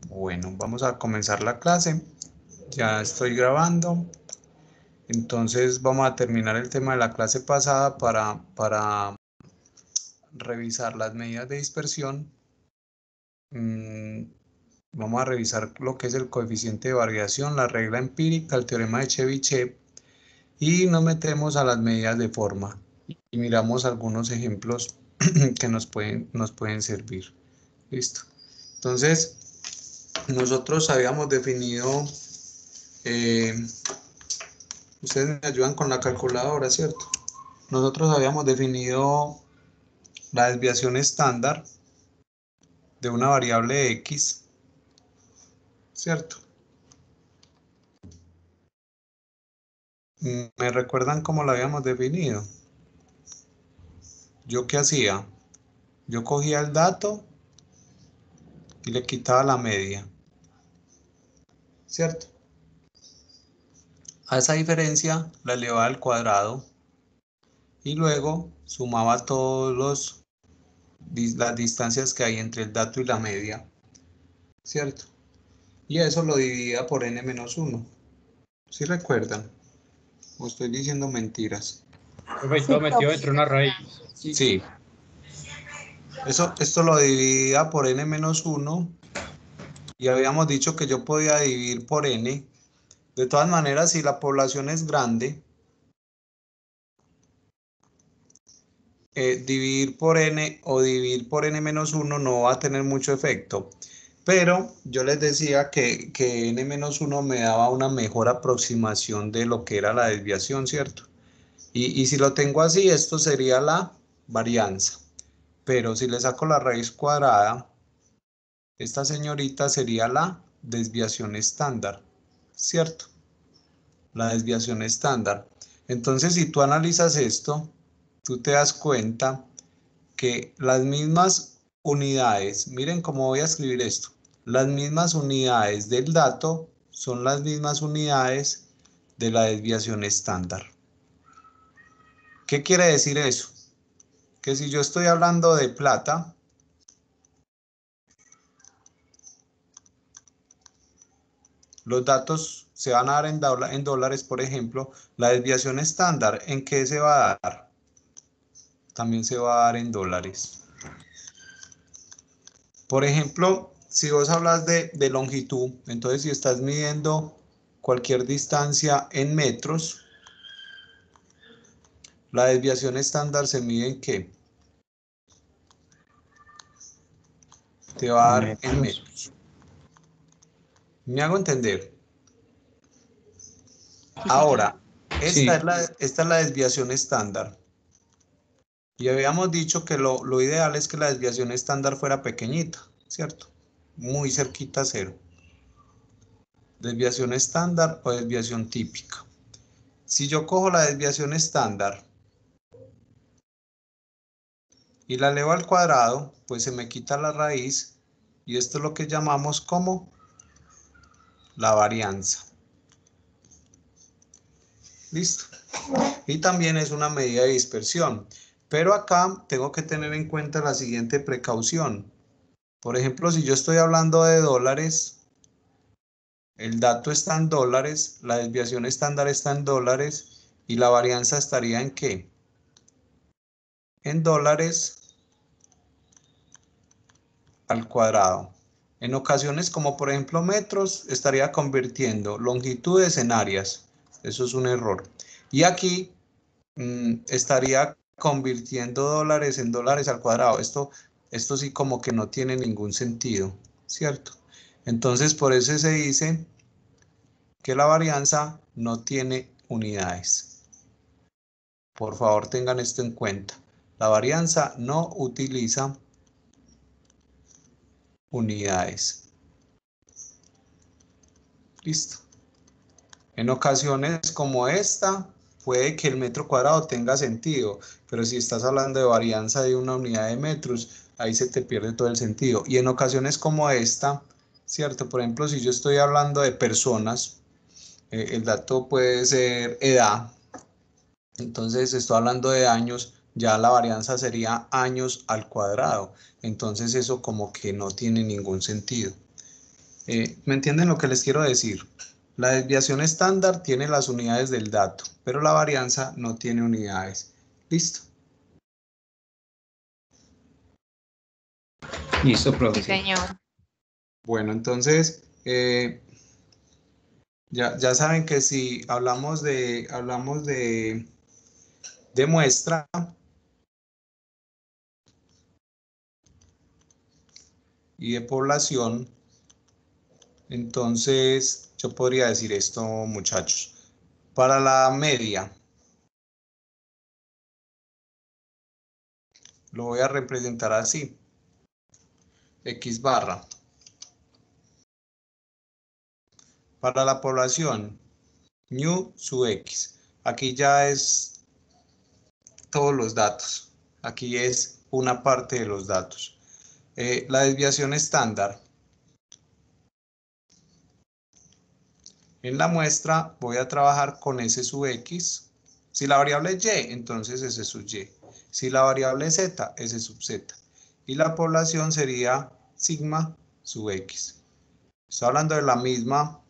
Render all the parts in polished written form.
Bueno, vamos a comenzar la clase. Ya estoy grabando. Entonces vamos a terminar el tema de la clase pasada para revisar las medidas de dispersión. Vamos a revisar lo que es el coeficiente de variación, la regla empírica, el teorema de Chebyshev, y nos metemos a las medidas de forma y miramos algunos ejemplos que nos pueden servir. Listo. Entonces, nosotros habíamos definido, ustedes me ayudan con la calculadora, ¿cierto? Nosotros habíamos definido la desviación estándar de una variable X, ¿cierto? ¿Me recuerdan cómo la habíamos definido? ¿Yo qué hacía? Yo cogía el dato y le quitaba la media, ¿cierto? A esa diferencia la elevaba al cuadrado y luego sumaba todas las distancias que hay entre el dato y la media, ¿cierto? Y eso lo dividía por n-1. ¿Sí recuerdan? ¿O estoy diciendo mentiras? Perfecto, metido dentro de una raíz. Sí. Esto lo dividía por n-1 y habíamos dicho que yo podía dividir por n. De todas maneras, si la población es grande, dividir por n o dividir por n-1 no va a tener mucho efecto. Pero yo les decía que n-1 me daba una mejor aproximación de lo que era la desviación, ¿cierto? Y si lo tengo así, esto sería la varianza. Pero si le saco la raíz cuadrada, esta señorita sería la desviación estándar, ¿cierto? La desviación estándar. Entonces, si tú analizas esto, tú te das cuenta que las mismas unidades, miren cómo voy a escribir esto, las mismas unidades del dato son las mismas unidades de la desviación estándar. ¿Qué quiere decir eso? Que si yo estoy hablando de plata, los datos se van a dar en dólares, por ejemplo, la desviación estándar, ¿en qué se va a dar? También se va a dar en dólares. Por ejemplo, si vos hablas de longitud, entonces si estás midiendo cualquier distancia en metros, la desviación estándar se mide en ¿qué? Te va a dar en metros. ¿Me hago entender? Ahora, esta es la desviación estándar. Y habíamos dicho que lo ideal es que la desviación estándar fuera pequeñita, ¿cierto? Muy cerquita a cero. Desviación estándar o desviación típica. Si yo cojo la desviación estándar y la elevo al cuadrado, pues se me quita la raíz y esto es lo que llamamos como la varianza. Listo. Y también es una medida de dispersión. Pero acá tengo que tener en cuenta la siguiente precaución. Por ejemplo, si yo estoy hablando de dólares, el dato está en dólares, la desviación estándar está en dólares y la varianza estaría ¿en qué? En dólares al cuadrado. En ocasiones, como por ejemplo metros, estaría convirtiendo longitudes en áreas. Eso es un error. Y aquí estaría convirtiendo dólares en dólares al cuadrado. Esto sí como que no tiene ningún sentido, ¿cierto? Entonces, por eso se dice que la varianza no tiene unidades. Por favor, tengan esto en cuenta. La varianza no utiliza unidades. Listo. En ocasiones como esta, puede que el metro cuadrado tenga sentido, pero si estás hablando de varianza de una unidad de metros, ahí se te pierde todo el sentido. Y en ocasiones como esta, ¿cierto? Por ejemplo, si yo estoy hablando de personas, el dato puede ser edad, entonces estoy hablando de años, ya la varianza sería años al cuadrado. Entonces eso como que no tiene ningún sentido. ¿Me entienden lo que les quiero decir? La desviación estándar tiene las unidades del dato, pero la varianza no tiene unidades. ¿Listo? Listo, Sí, profe. señor. Bueno, entonces, ya saben que si hablamos de muestra, y de población, entonces yo podría decir esto, muchachos. Para la media, lo voy a representar así. X barra. Para la población, new sub X. Aquí ya es todos los datos. Aquí es una parte de los datos. La desviación estándar. En la muestra voy a trabajar con S sub X. Si la variable es Y, entonces S sub Y. Si la variable es Z, S sub Z. Y la población sería sigma sub X. Estoy hablando de la misma,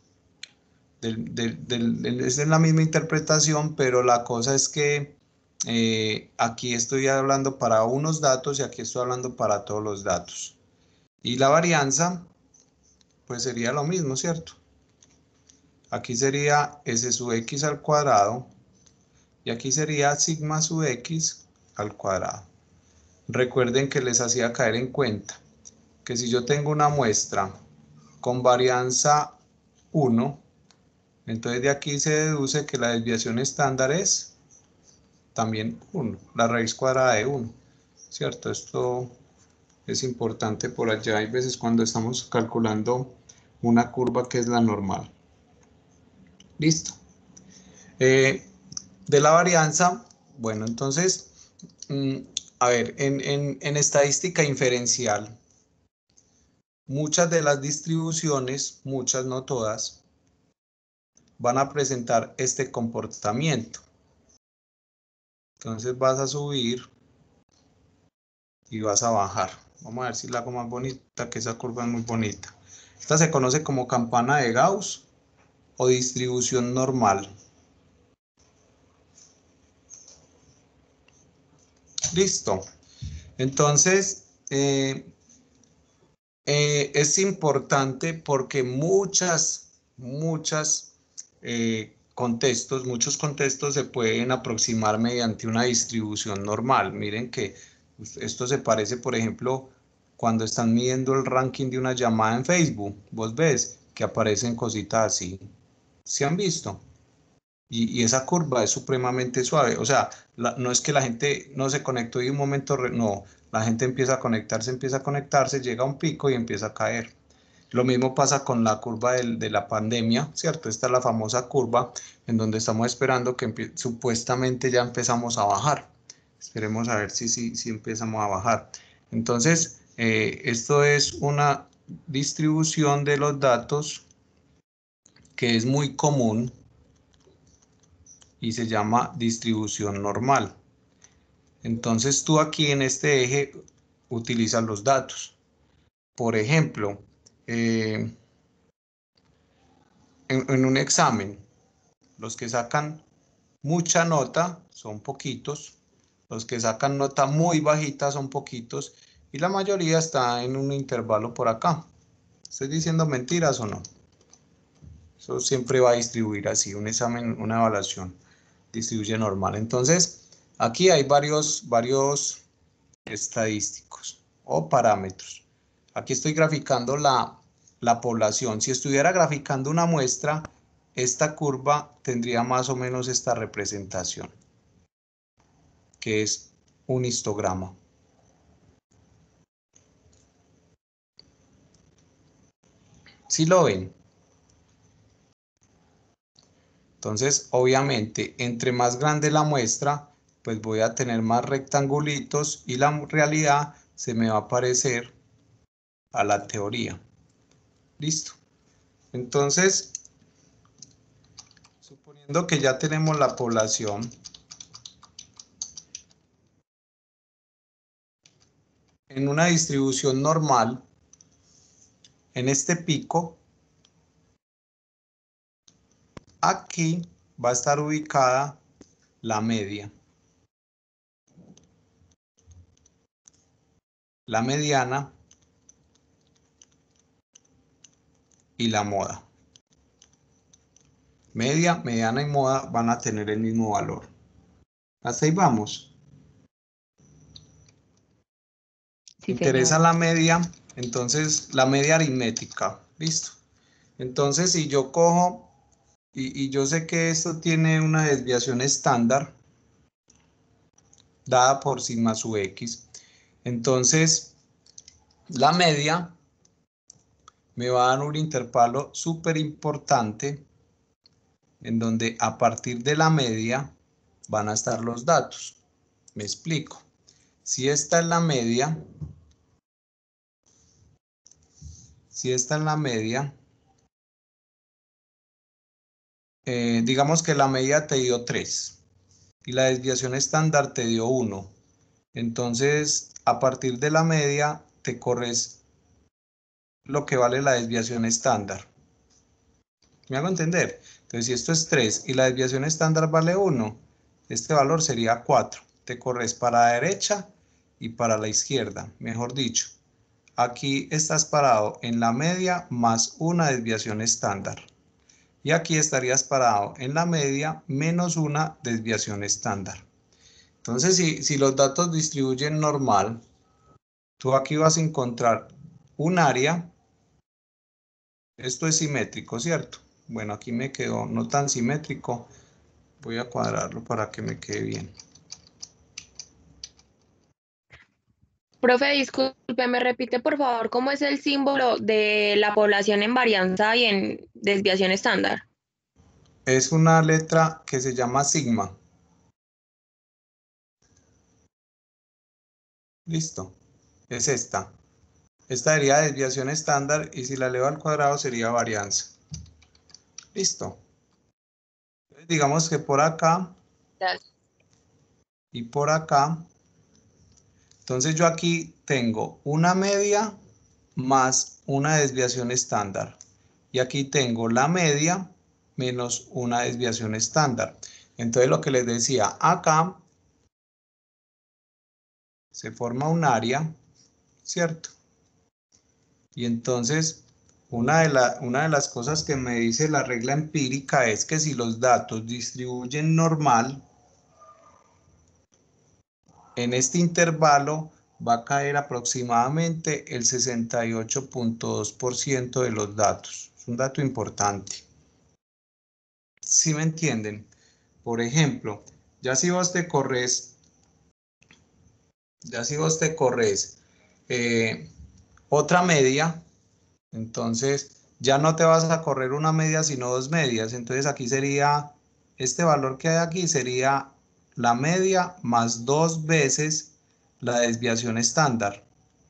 es de la misma interpretación, pero la cosa es que aquí estoy hablando para unos datos y aquí estoy hablando para todos los datos. Y la varianza, pues sería lo mismo, ¿cierto? Aquí sería S sub X al cuadrado y aquí sería sigma sub X al cuadrado. Recuerden que les hacía caer en cuenta que si yo tengo una muestra con varianza 1, entonces de aquí se deduce que la desviación estándar es también 1, la raíz cuadrada de 1, ¿cierto? Esto es importante por allá, hay veces cuando estamos calculando una curva que es la normal. Listo. De la varianza, bueno, entonces, a ver, en estadística inferencial, muchas de las distribuciones, muchas no todas, van a presentar este comportamiento. Entonces vas a subir y vas a bajar. Vamos a ver si la hago más bonita, que esa curva es muy bonita. Esta se conoce como campana de Gauss o distribución normal. Listo. Entonces, es importante porque muchos contextos se pueden aproximar mediante una distribución normal. Miren que esto se parece, por ejemplo, cuando están midiendo el ranking de una llamada en Facebook. Vos ves que aparecen cositas así. ¿Se han visto? Y esa curva es supremamente suave. O sea, no es que la gente no se conectó y un momento, no, la gente empieza a conectarse, llega a un pico y empieza a caer. Lo mismo pasa con la curva de la pandemia, ¿cierto? Esta es la famosa curva en donde estamos esperando que supuestamente ya empezamos a bajar. Esperemos a ver si empezamos a bajar. Entonces, esto es una distribución de los datos que es muy común y se llama distribución normal. Entonces tú aquí en este eje utilizas los datos. Por ejemplo, en un examen, los que sacan mucha nota son poquitos, los que sacan nota muy bajita son poquitos y la mayoría está en un intervalo por acá. ¿Estoy diciendo mentiras o no? Eso siempre va a distribuir así, un examen, una evaluación distribuye normal. Entonces, aquí hay varios estadísticos o parámetros. Aquí estoy graficando la población. Si estuviera graficando una muestra, esta curva tendría más o menos esta representación, que es un histograma. ¿Sí lo ven? Entonces, obviamente, entre más grande la muestra, pues voy a tener más rectangulitos y la realidad se me va a parecer a la teoría. Listo. Entonces, suponiendo que ya tenemos la población, en una distribución normal, en este pico aquí va a estar ubicada la media, la mediana y la moda. Media, mediana y moda van a tener el mismo valor. Hasta ahí vamos. Sí, Interesa señor. la media, entonces la media aritmética. Listo. Entonces, si yo cojo, y yo sé que esto tiene una desviación estándar dada por sigma sub x. Entonces, la media me va a dar un intervalo súper importante en donde a partir de la media van a estar los datos. Me explico. Si esta es la media, digamos que la media te dio 3 y la desviación estándar te dio 1. Entonces, a partir de la media te corres lo que vale la desviación estándar. ¿Me hago entender? Entonces, si esto es 3 y la desviación estándar vale 1, este valor sería 4. Te corres para la derecha y para la izquierda, mejor dicho. Aquí estás parado en la media más una desviación estándar. Y aquí estarías parado en la media menos una desviación estándar. Entonces, si los datos distribuyen normal, tú aquí vas a encontrar un área. Esto es simétrico, ¿cierto? Bueno, aquí me quedó no tan simétrico. Voy a cuadrarlo para que me quede bien. Profe, disculpe, ¿me repite por favor cómo es el símbolo de la población en varianza y en desviación estándar? Es una letra que se llama sigma. Listo. Es esta. Esta sería desviación estándar y si la elevo al cuadrado sería varianza. Listo. Digamos que por acá Gracias. y por acá. Entonces yo aquí tengo una media más una desviación estándar. Y aquí tengo la media menos una desviación estándar. Entonces lo que les decía, acá se forma un área, ¿cierto? Y entonces una de las cosas que me dice la regla empírica es que si los datos distribuyen normal, en este intervalo va a caer aproximadamente el 68.2% de los datos. Es un dato importante. ¿Sí me entienden? Por ejemplo, ya si vos te corres otra media, entonces ya no te vas a correr una media sino dos medias. Entonces aquí sería, este valor que hay aquí sería la media más 2 veces la desviación estándar.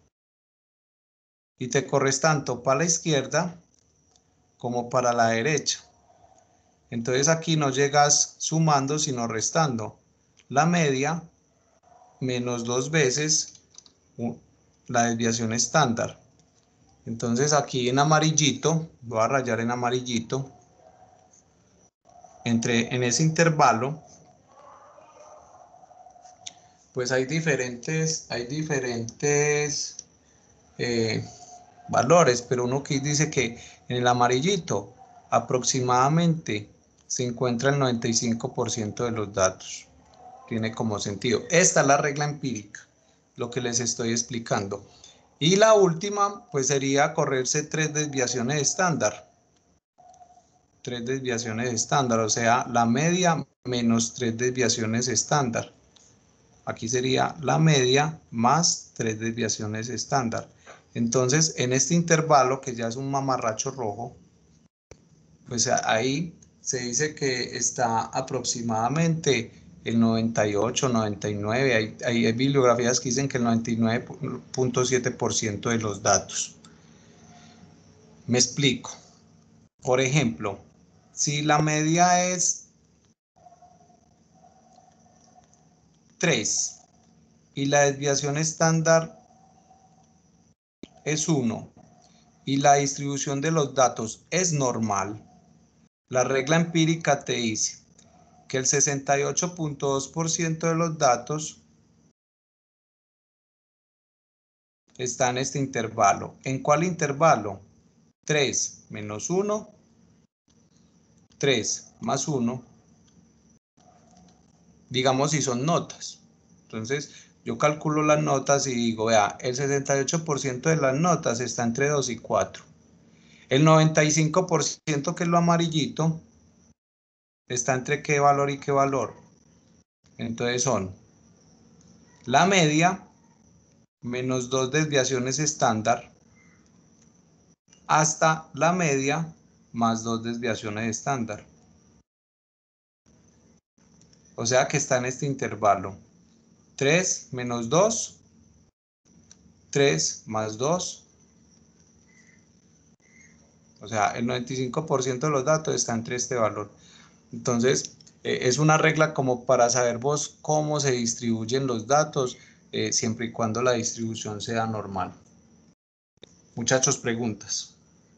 Y te corres tanto para la izquierda como para la derecha. Entonces aquí no llegas sumando sino restando. La media menos 2 veces la desviación estándar. Entonces aquí en amarillito, voy a rayar en amarillito, en ese intervalo, pues hay diferentes valores, pero uno que dice que en el amarillito aproximadamente se encuentra el 95% de los datos. Tiene como sentido. Esta es la regla empírica, lo que les estoy explicando. Y la última, pues sería correrse 3 desviaciones estándar. 3 desviaciones estándar, o sea, la media menos 3 desviaciones estándar. Aquí sería la media más 3 desviaciones estándar. Entonces, en este intervalo, que ya es un mamarracho rojo, pues ahí se dice que está aproximadamente el 98, 99, hay bibliografías que dicen que el 99.7% de los datos. Me explico. Por ejemplo, si la media es 3 y la desviación estándar es 1 y la distribución de los datos es normal, La regla empírica te dice que el 68.2% de los datos está en este intervalo. ¿En cuál intervalo? 3 menos 1, 3 más 1, digamos si son notas. Entonces, yo calculo las notas y digo, vea, el 68% de las notas está entre 2 y 4. El 95%, que es lo amarillito, está entre qué valor y qué valor. Entonces son la media menos 2 desviaciones estándar hasta la media más 2 desviaciones estándar. O sea que está en este intervalo. 3 menos 2, 3 más 2. O sea, el 95% de los datos está entre este valor. Entonces, es una regla como para saber vos cómo se distribuyen los datos, siempre y cuando la distribución sea normal. Muchachos, preguntas.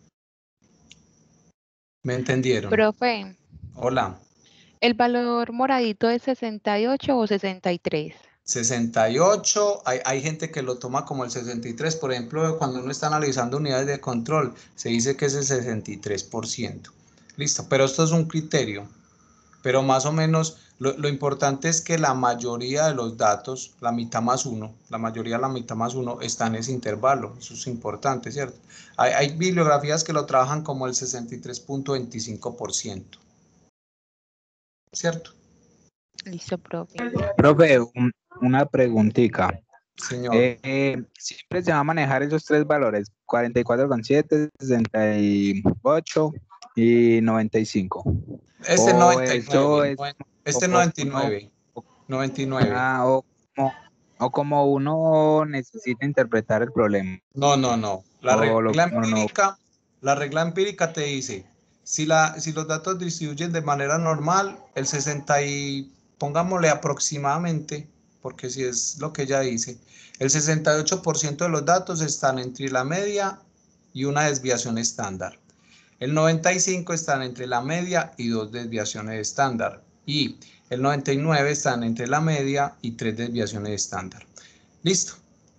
¿Me entendieron? Profe, Hola. ¿el valor moradito es 68 o 63? 68, hay gente que lo toma como el 63, por ejemplo, cuando uno está analizando unidades de control, se dice que es el 63%. Listo, pero esto es un criterio, pero más o menos lo importante es que la mayoría de los datos, la mitad más uno, la mayoría de la mitad más uno está en ese intervalo, eso es importante, ¿cierto? Hay bibliografías que lo trabajan como el 63.25%, ¿cierto? Listo, profe. Profe, una preguntita. Señor. Siempre se va a manejar esos tres valores, 44,7, 68 y 95. Este O 99, eso es este como uno, 99. o como uno necesita interpretar el problema. No. O lo, no. La regla empírica te dice, si los datos distribuyen de manera normal, el 60 y pongámosle aproximadamente, porque si es lo que ella dice, el 68% de los datos están entre la media y una desviación estándar. El 95 están entre la media y 2 desviaciones estándar. Y el 99 están entre la media y 3 desviaciones estándar. Listo.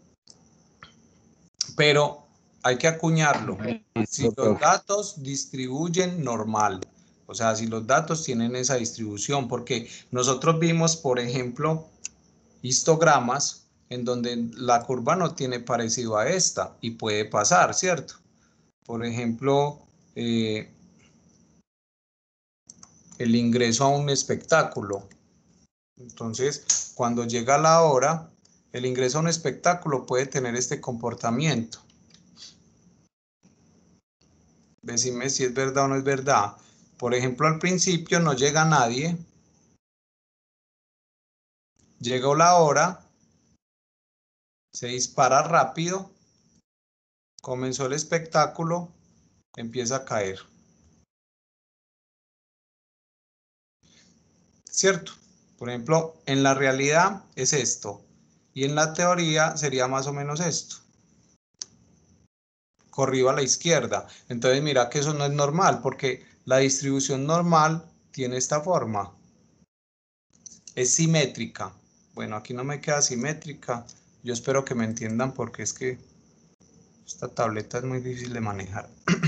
Pero hay que acuñarlo. Si los datos distribuyen normal, o sea, si los datos tienen esa distribución, porque nosotros vimos, por ejemplo, histogramas en donde la curva no tiene parecido a esta y puede pasar, ¿cierto? Por ejemplo, el ingreso a un espectáculo. Entonces, cuando llega la hora, el ingreso a un espectáculo puede tener este comportamiento. Decime si es verdad o no es verdad. Por ejemplo, al principio no llega nadie. Llegó la hora. Se dispara rápido. Comenzó el espectáculo. Empieza a caer. ¿Cierto? Por ejemplo, en la realidad es esto. Y en la teoría sería más o menos esto. Corrido a la izquierda. Entonces mira que eso no es normal, porque la distribución normal tiene esta forma. Es simétrica. Bueno, aquí no me queda simétrica. Yo espero que me entiendan porque es que esta tableta es muy difícil de manejar.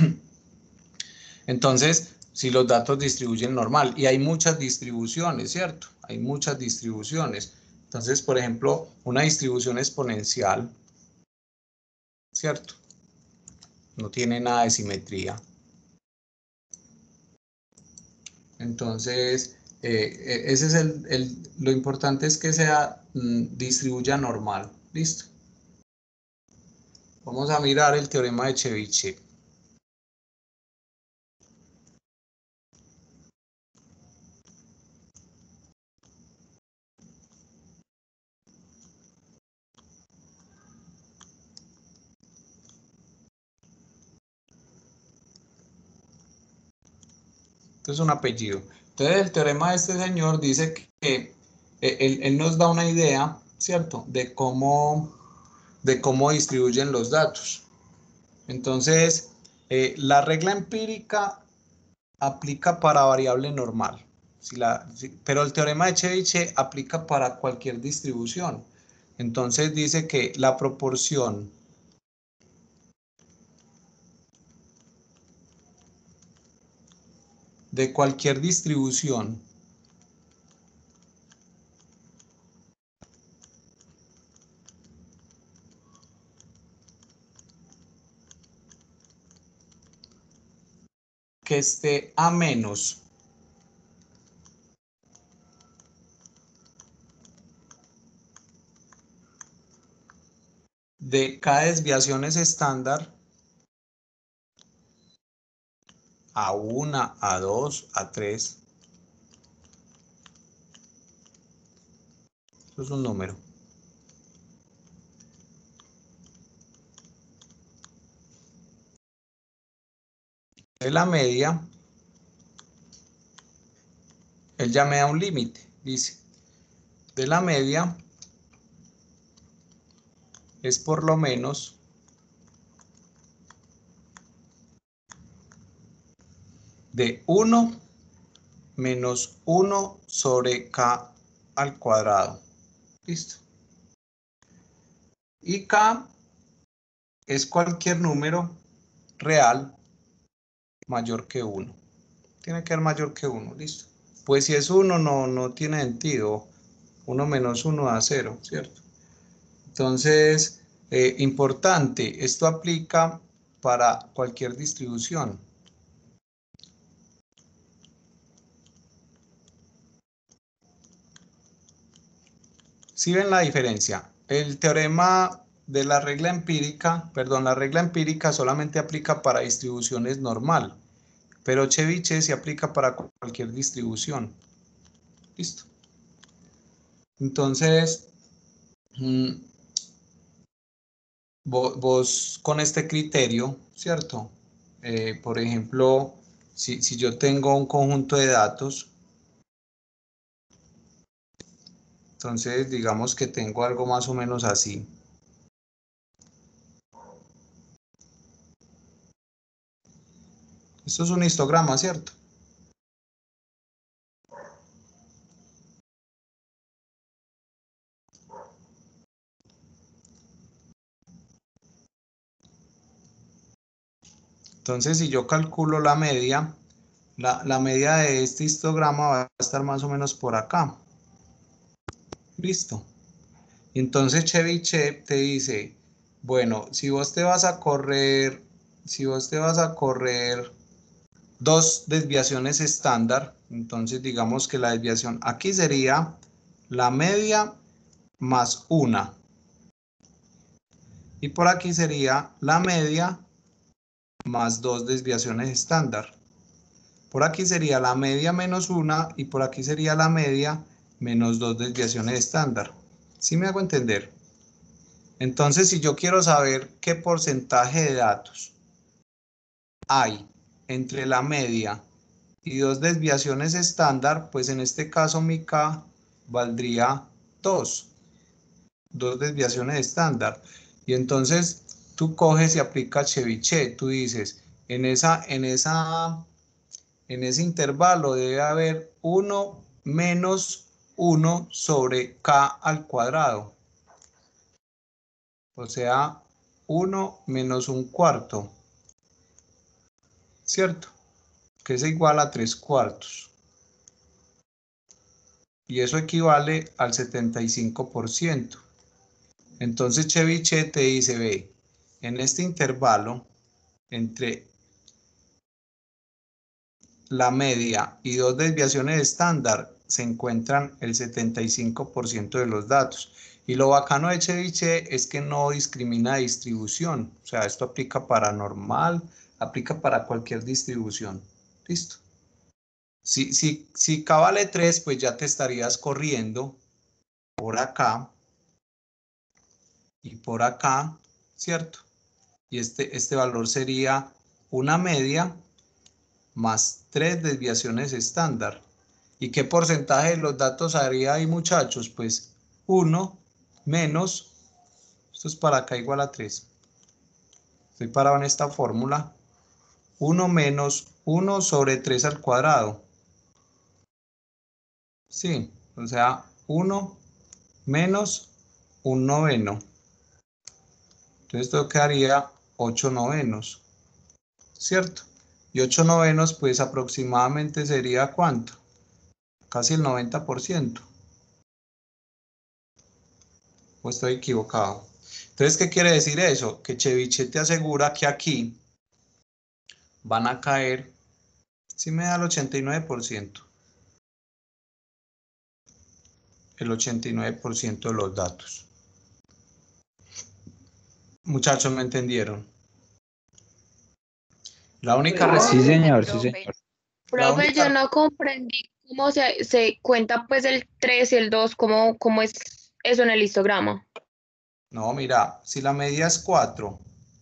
Entonces, si los datos distribuyen normal, y hay muchas distribuciones, ¿cierto? Hay muchas distribuciones. Entonces, por ejemplo, una distribución exponencial, ¿cierto? No tiene nada de simetría. Entonces, ese es lo importante es que sea distribuya normal. ¿Listo? Vamos a mirar el teorema de Chebyshev. Entonces, un apellido. Entonces, el teorema de este señor dice que él nos da una idea, ¿cierto?, de cómo distribuyen los datos. Entonces, la regla empírica aplica para variable normal. Pero el teorema de Chebyshев aplica para cualquier distribución. Entonces dice que la proporción de cualquier distribución que esté a menos de K desviaciones estándar, a 1, a 2, a 3. Eso es un número. De la media, él ya me da un límite, dice, de la media es por lo menos de 1 menos 1 sobre K al cuadrado. Listo. Y K es cualquier número real mayor que 1. Tiene que ser mayor que 1, listo. Pues si es 1 no tiene sentido. 1 menos 1 da 0, ¿cierto? Entonces, importante, esto aplica para cualquier distribución. ¿Sí ven la diferencia? El teorema de la regla empírica, la regla empírica solamente aplica para distribuciones normal, pero Chebyshef se aplica para cualquier distribución. Listo. Entonces, vos con este criterio, ¿cierto? Por ejemplo, si yo tengo un conjunto de datos, entonces digamos que tengo algo más o menos así. Esto es un histograma, ¿cierto? Entonces, si yo calculo la media, la media de este histograma va a estar más o menos por acá. Listo. Entonces Chebyshef te dice, bueno, si vos te vas a correr dos desviaciones estándar, entonces digamos que la desviación aquí sería la media más 1. Y por aquí sería la media más 2 desviaciones estándar. Por aquí sería la media menos 1 y por aquí sería la media menos 2 desviaciones estándar. ¿Sí me hago entender? Entonces, si yo quiero saber qué porcentaje de datos hay entre la media y 2 desviaciones estándar, pues en este caso mi K valdría 2 desviaciones estándar. Y entonces tú coges y aplicas Chebyshef. Tú dices, en ese intervalo debe haber 1 menos 1 sobre K al cuadrado. O sea, 1 menos 1/4. ¿Cierto? Que es igual a 3/4. Y eso equivale al 75%. Entonces Chebyshef te dice, ve, en este intervalo entre la media y 2 desviaciones estándar se encuentran el 75% de los datos. Y lo bacano de Chebyshef es que no discrimina distribución. O sea, esto aplica para normal, aplica para cualquier distribución. Listo. Si K vale 3, pues ya te estarías corriendo por acá y por acá, ¿cierto? Y este valor sería una media más 3 desviaciones estándar. ¿Y qué porcentaje de los datos haría ahí, muchachos? Pues 1 menos, esto es para acá igual a 3. Estoy parado en esta fórmula. 1 menos 1 sobre 3 al cuadrado. Sí, o sea, 1 menos 1 noveno. Entonces esto quedaría 8 novenos, ¿cierto? Y 8 novenos, pues aproximadamente sería ¿cuánto? Casi el 90%. ¿O estoy equivocado? Entonces, ¿qué quiere decir eso? Que Ceviche te asegura que aquí van a caer, si me da el 89%, el 89% de los datos. Muchachos, ¿me entendieron? La única Sí, Profe, señor, sí, Profe, señor. la profe, yo única, no comprendí cómo se cuenta pues el 3 y el 2, cómo es eso en el histograma. no, mira, si la medida es 4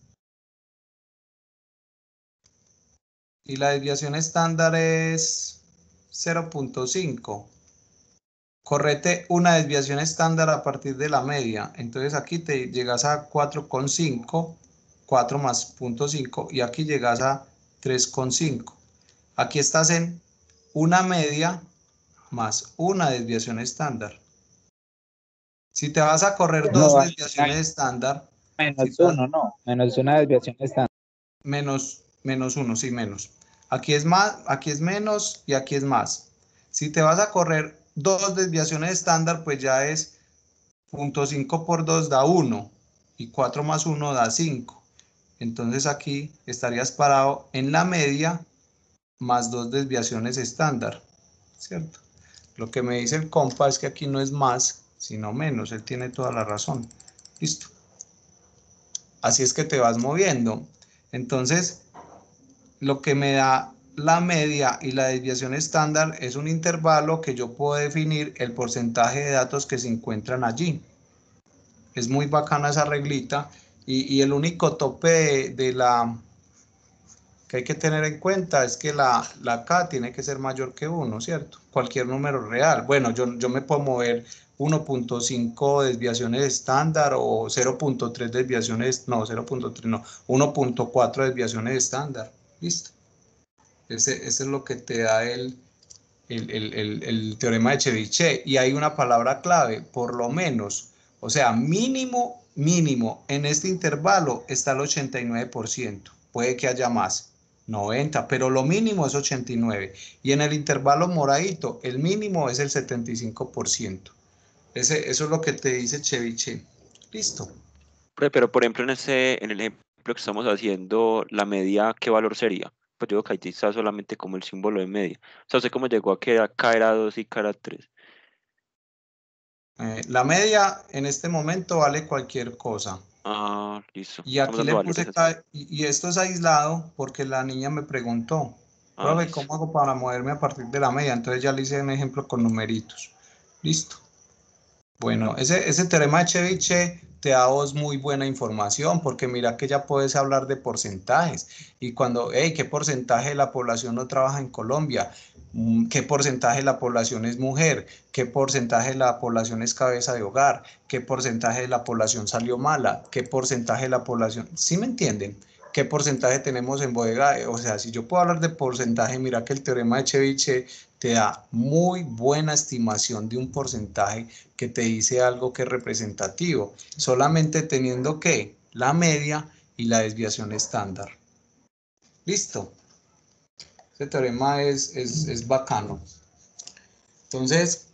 y la desviación estándar es 0.5, correte una desviación estándar a partir de la media. Entonces aquí te llegas a 4,5, 4 más 0.5, y aquí llegas a 3,5. Aquí estás en una media más una desviación estándar. Si te vas a correr dos No, desviaciones estándar, si menos te vas- uno, no. Menos una desviación estándar. menos uno, sí, menos. Aquí es más, aquí es menos y aquí es más. Si te vas a correr dos desviaciones estándar, pues ya es 0.5 por 2 da 1 y 4 más 1 da 5. Entonces aquí estarías parado en la media más dos desviaciones estándar, ¿cierto? Lo que me dice el compa es que aquí no es más, sino menos. Él tiene toda la razón. Listo. Así es que te vas moviendo. Entonces, lo que me da la media y la desviación estándar es un intervalo que yo puedo definir el porcentaje de datos que se encuentran allí. Es muy bacana esa reglita y el único tope de la que hay que tener en cuenta es que la K tiene que ser mayor que 1, ¿cierto? Cualquier número real. Bueno, yo me puedo mover 1.5 desviaciones estándar o 0.3 desviaciones, no, 0.3 no, 1.4 desviaciones estándar. Listo. Ese es lo que te da el teorema de Chebyshев. Y hay una palabra clave, por lo menos. O sea, mínimo, mínimo, en este intervalo está el 89%. Puede que haya más, 90, pero lo mínimo es 89. Y en el intervalo moradito, el mínimo es el 75%. Eso es lo que te dice Chebyshев. Listo. Pero por ejemplo, en el ejemplo que estamos haciendo, la media, ¿qué valor sería? Pues yo digo que ahí está solamente como el símbolo de media. O sea, ¿usted cómo llegó a que K era 2 y K era 3? La media en este momento vale cualquier cosa. Ah, listo. Y Estamos aquí dando le valores puse, así. y esto es aislado porque la niña me preguntó, Ah, profe, listo. ¿cómo hago para moverme a partir de la media? Entonces ya le hice un ejemplo con numeritos. Listo. Bueno, ese teorema de Chebyshев te da a vos muy buena información porque mira que ya puedes hablar de porcentajes y cuando, hey, ¿qué porcentaje de la población no trabaja en Colombia? ¿Qué porcentaje de la población es mujer? ¿Qué porcentaje de la población es cabeza de hogar? ¿Qué porcentaje de la población salió mala? ¿Qué porcentaje de la población? ¿Sí me entienden? ¿Qué porcentaje tenemos en bodega? O sea, si yo puedo hablar de porcentaje, mira que el teorema de Chebyshев te da muy buena estimación de un porcentaje que te dice algo que es representativo, solamente teniendo que la media y la desviación estándar. Listo. Este teorema es bacano. Entonces,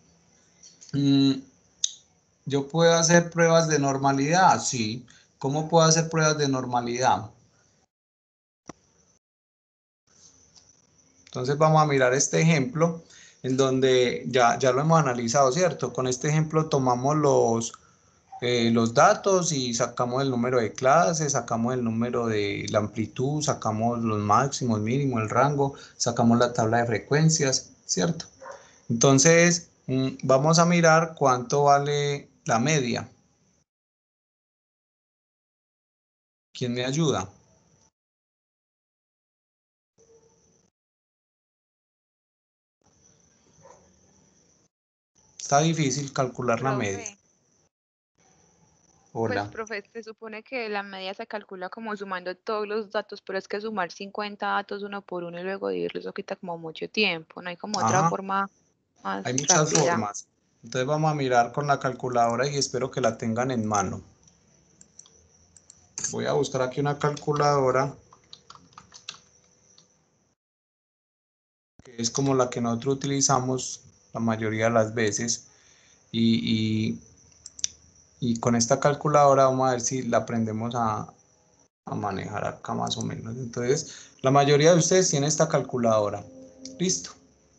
¿yo puedo hacer pruebas de normalidad? Sí. ¿Cómo puedo hacer pruebas de normalidad? Entonces vamos a mirar este ejemplo en donde ya lo hemos analizado, ¿cierto? Con este ejemplo tomamos los datos y sacamos el número de clases, sacamos el número de la amplitud, sacamos los máximos, mínimos, el rango, sacamos la tabla de frecuencias, ¿cierto? Entonces, vamos a mirar cuánto vale la media. ¿Quién me ayuda? Está difícil calcular la media. profe, Pues, Hola. profe, se supone que la media se calcula como sumando todos los datos, pero es que sumar 50 datos uno por uno y luego dividirlos eso quita como mucho tiempo. No hay como otra Ajá, forma más hay muchas rápida. formas. Entonces vamos a mirar con la calculadora y espero que la tengan en mano. Voy a buscar aquí una calculadora, que es como la que nosotros utilizamos la mayoría de las veces. Y con esta calculadora vamos a ver si la aprendemos a manejar acá más o menos. Entonces, la mayoría de ustedes tiene esta calculadora. Listo.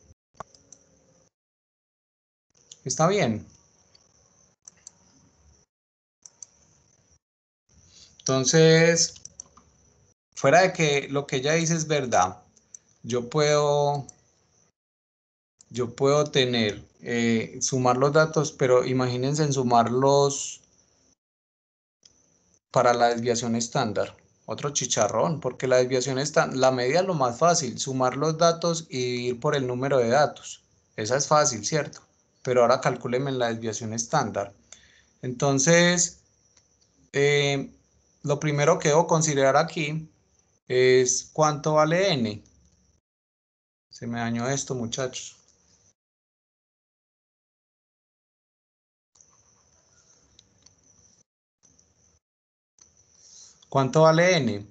¿Está bien? Entonces, fuera de que lo que ella dice es verdad, yo puedo tener, sumar los datos, pero imagínense en sumarlos para la desviación estándar. Otro chicharrón, porque la desviación estándar, la media es lo más fácil, sumar los datos y dividir por el número de datos. Esa es fácil, ¿cierto? Pero ahora calcúlenme en la desviación estándar. Entonces, lo primero que debo considerar aquí es cuánto vale n. Se me dañó esto, muchachos. ¿Cuánto vale n?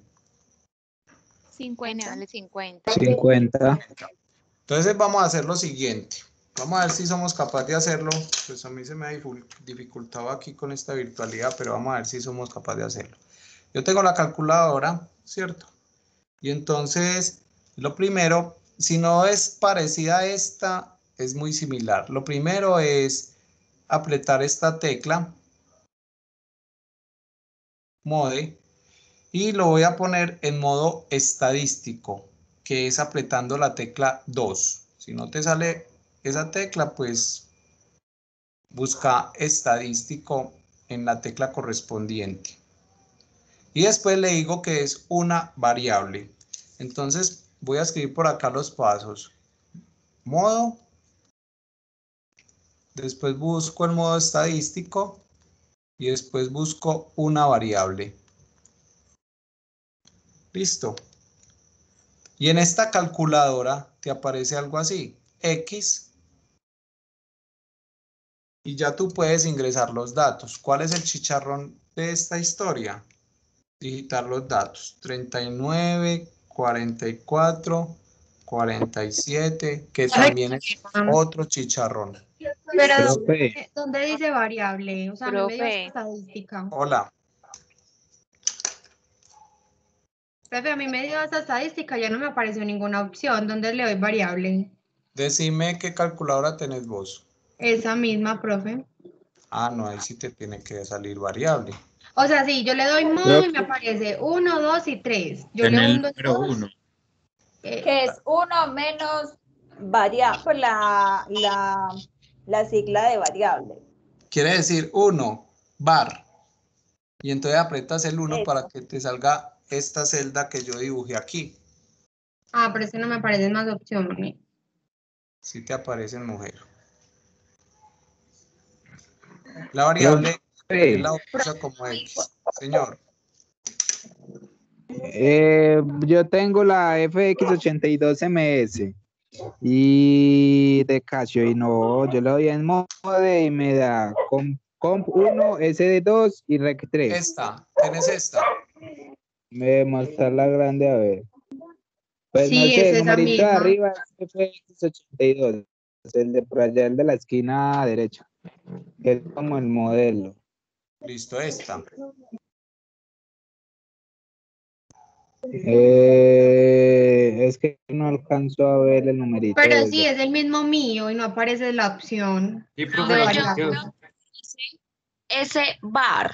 50. Vale 50. 50. Entonces vamos a hacer lo siguiente. Vamos a ver si somos capaces de hacerlo. Pues a mí se me ha dificultado aquí con esta virtualidad, pero vamos a ver si somos capaces de hacerlo. Yo tengo la calculadora, ¿cierto? Y entonces, lo primero, si no es parecida a esta, es muy similar. Lo primero es apretar esta tecla, mode, y lo voy a poner en modo estadístico, que es apretando la tecla 2. Si no te sale esa tecla, pues busca estadístico en la tecla correspondiente. Y después le digo que es una variable. Entonces voy a escribir por acá los pasos. Modo. Después busco el modo estadístico. Y después busco una variable. Listo. Y en esta calculadora te aparece algo así. X. Y ya tú puedes ingresar los datos. ¿Cuál es el chicharrón de esta historia? Digitar los datos. 39, 44, 47, que también es otro chicharrón. Pero Profe, ¿dónde dice variable? O sea, a mí me dio Profe. estadística. Hola. Profe, a mí me dio esa estadística, ya no me apareció ninguna opción. ¿Dónde le doy variable? Decime qué calculadora tenés vos. Esa misma, profe. Ah, no, ahí sí te tiene que salir variable. O sea, sí, yo le doy modo y me aparece 1, 2 y 3. Yo le hundo número todos. 1. Que es 1 menos pues la sigla de variable. Quiere decir 1, var. Y entonces aprietas el 1 para que te salga esta celda que yo dibujé aquí. Ah, pero es que no me aparecen más opciones. Sí te aparece en mujer. La variable profe, es la usa como X. Señor. yo tengo la FX82MS y de Casio y no, yo le doy en mode y me da comp 1, SD2 y rec 3. Esta, tenés esta. Me debe mostrar la grande a ver. Pues Sí, no es sé, el esa numerito de misma. arriba es FX82, el de por allá, el de la esquina derecha, que es como el modelo. Listo, esta. Es que no alcanzo a ver el numerito. Pero sí, es el mismo mío y no aparece la opción Sí, de profe, Pero yo variable. veo ese bar.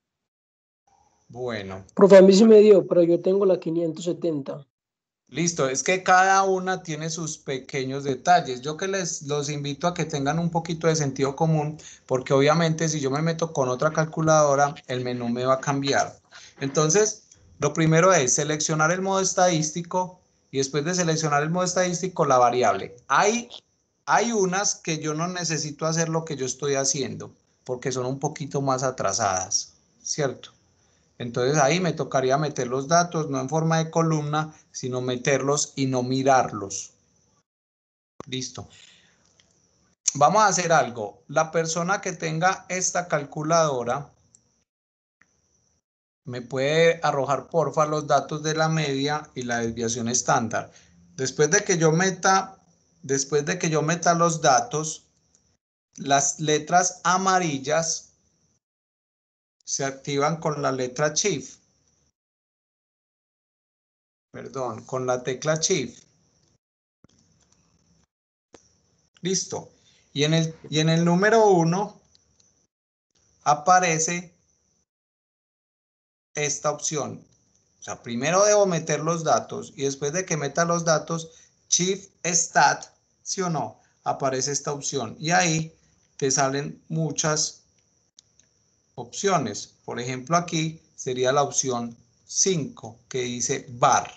Bueno, Profe, a mí sí me dio, pero yo tengo la 570. listo. Es que cada una tiene sus pequeños detalles. Yo que los invito a que tengan un poquito de sentido común, porque obviamente si yo me meto con otra calculadora, el menú me va a cambiar. Entonces, lo primero es seleccionar el modo estadístico y después de seleccionar el modo estadístico, la variable. Hay unas que yo no necesito hacer lo que yo estoy haciendo, porque son un poquito más atrasadas. ¿cierto? Entonces ahí me tocaría meter los datos, no en forma de columna, sino meterlos y no mirarlos. Listo. Vamos a hacer algo. La persona que tenga esta calculadora me puede arrojar, porfa, los datos de la media y la desviación estándar. Después de que yo meta los datos, las letras amarillas se activan con la letra Shift. Perdón, con la tecla Shift. Listo. Y en el número 1 aparece esta opción. O sea, primero debo meter los datos y después de que meta los datos, Shift Stat, ¿sí o no? Aparece esta opción y ahí te salen muchas opciones. Por ejemplo, aquí sería la opción 5 que dice bar.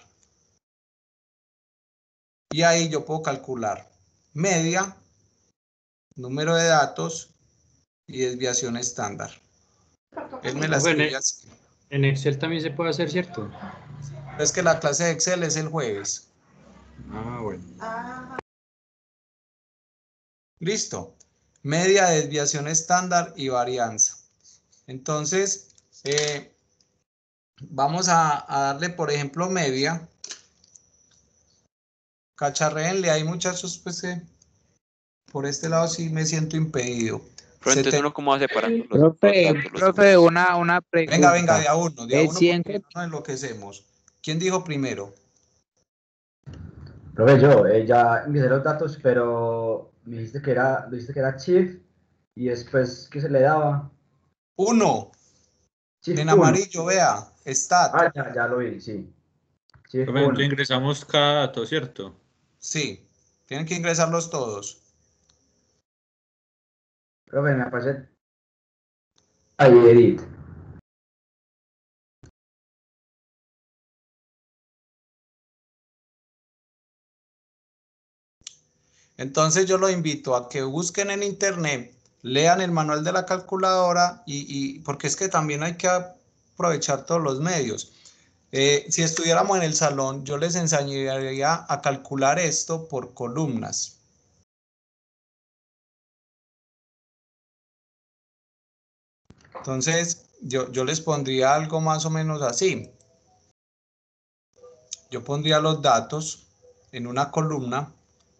Y ahí yo puedo calcular media, número de datos y desviación estándar. Él me la escribe así. En Excel también se puede hacer, ¿cierto? Es que la clase de Excel es el jueves. Ah, bueno. Listo. Media, desviación estándar y varianza. Entonces, vamos a darle, por ejemplo, media. Cacharréenle ahí, muchachos, pues por este lado sí me siento impedido. Pero entonces uno cómo va a separar los Profe, una pregunta. Venga, de a uno, porque siempre... no enloquecemos. ¿Quién dijo primero? Profe, yo ya ingresé los datos, pero me dijiste que era Shift y después, ¿qué se le daba? 1. Shift En 1. amarillo, vea, Stat. Ah, ya lo vi, sí. Shift Profe, entonces ingresamos cada dato, ¿cierto? Sí, tienen que ingresarlos todos. Profe, me aparece ahí, edit. Entonces yo los invito a que busquen en internet, lean el manual de la calculadora porque es que también hay que aprovechar todos los medios. Si estuviéramos en el salón, yo les enseñaría a calcular esto por columnas. Entonces, yo les pondría algo más o menos así. Yo pondría los datos en una columna,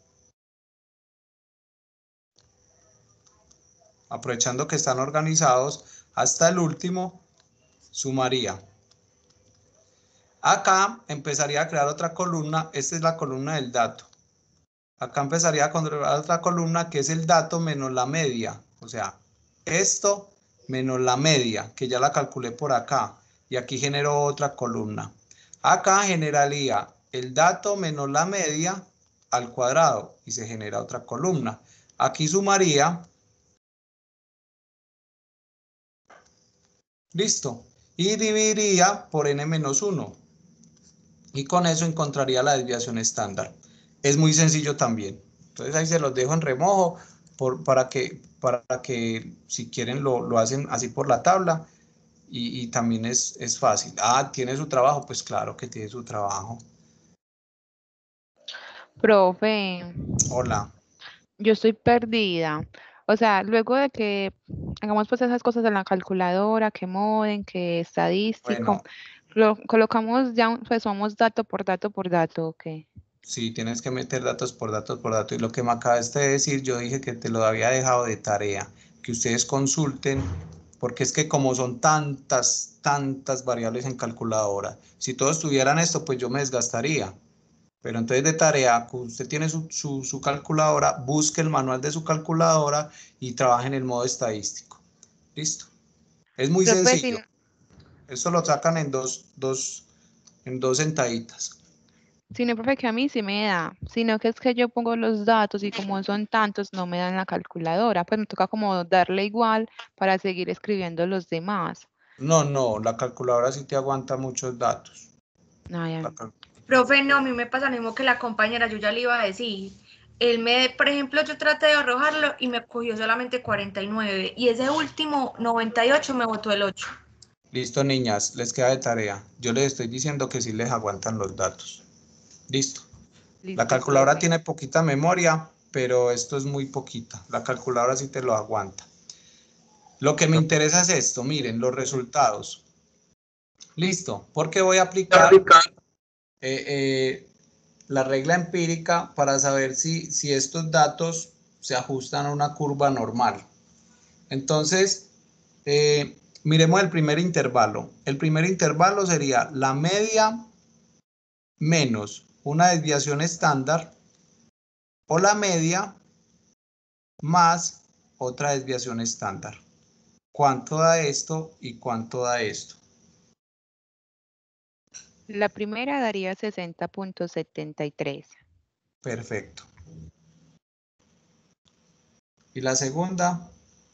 aprovechando que están organizados, hasta el último sumaría. Acá empezaría a crear otra columna, esta es la columna del dato. Acá empezaría a crear otra columna que es el dato menos la media, o sea, esto menos la media, que ya la calculé por acá, y aquí genero otra columna. Acá generaría el dato menos la media al cuadrado, y se genera otra columna. Aquí sumaría. Listo. Y dividiría por n-1. Y con eso encontraría la desviación estándar. Es muy sencillo también. Entonces ahí se los dejo en remojo para que si quieren lo hacen así por la tabla. Y también es fácil. Ah, ¿tiene su trabajo? Pues claro que tiene su trabajo. Profe. Hola. Yo estoy perdida. O sea, luego de que hagamos pues esas cosas en la calculadora, que moden, que estadístico, lo colocamos ya, pues somos dato por dato por dato, ¿ok? Sí, tienes que meter datos por datos por dato. Y lo que me acabaste de decir, yo dije que te lo había dejado de tarea, que ustedes consulten, porque es que como son tantas variables en calculadora, si todos tuvieran esto, pues yo me desgastaría. Pero entonces de tarea, usted tiene su calculadora, busque el manual de su calculadora y trabaje en el modo estadístico. ¿Listo? Es muy sencillo. Esto lo sacan en dos sentaditas. Sí, no, profe, que a mí sí me da, sino que es que yo pongo los datos y como son tantos no me dan la calculadora, pues me toca como darle igual para seguir escribiendo los demás. No, la calculadora sí te aguanta muchos datos. Profe, no, a mí me pasa lo mismo que la compañera, yo ya le iba a decir. Por ejemplo, yo traté de arrojarlo y me cogió solamente 49 y ese último 98 me botó el 8. Listo, niñas, les queda de tarea. Yo les estoy diciendo que sí les aguantan los datos. Listo. Listo, La calculadora profe. tiene poquita memoria, pero esto es muy poquita. La calculadora sí te lo aguanta. Lo que me interesa es esto, miren, los resultados. Listo, porque voy a aplicar la regla empírica para saber si estos datos se ajustan a una curva normal. Entonces, miremos el primer intervalo. El primer intervalo sería la media menos una desviación estándar o la media más otra desviación estándar. ¿Cuánto da esto y cuánto da esto? La primera daría 60.73. Perfecto. ¿Y la segunda?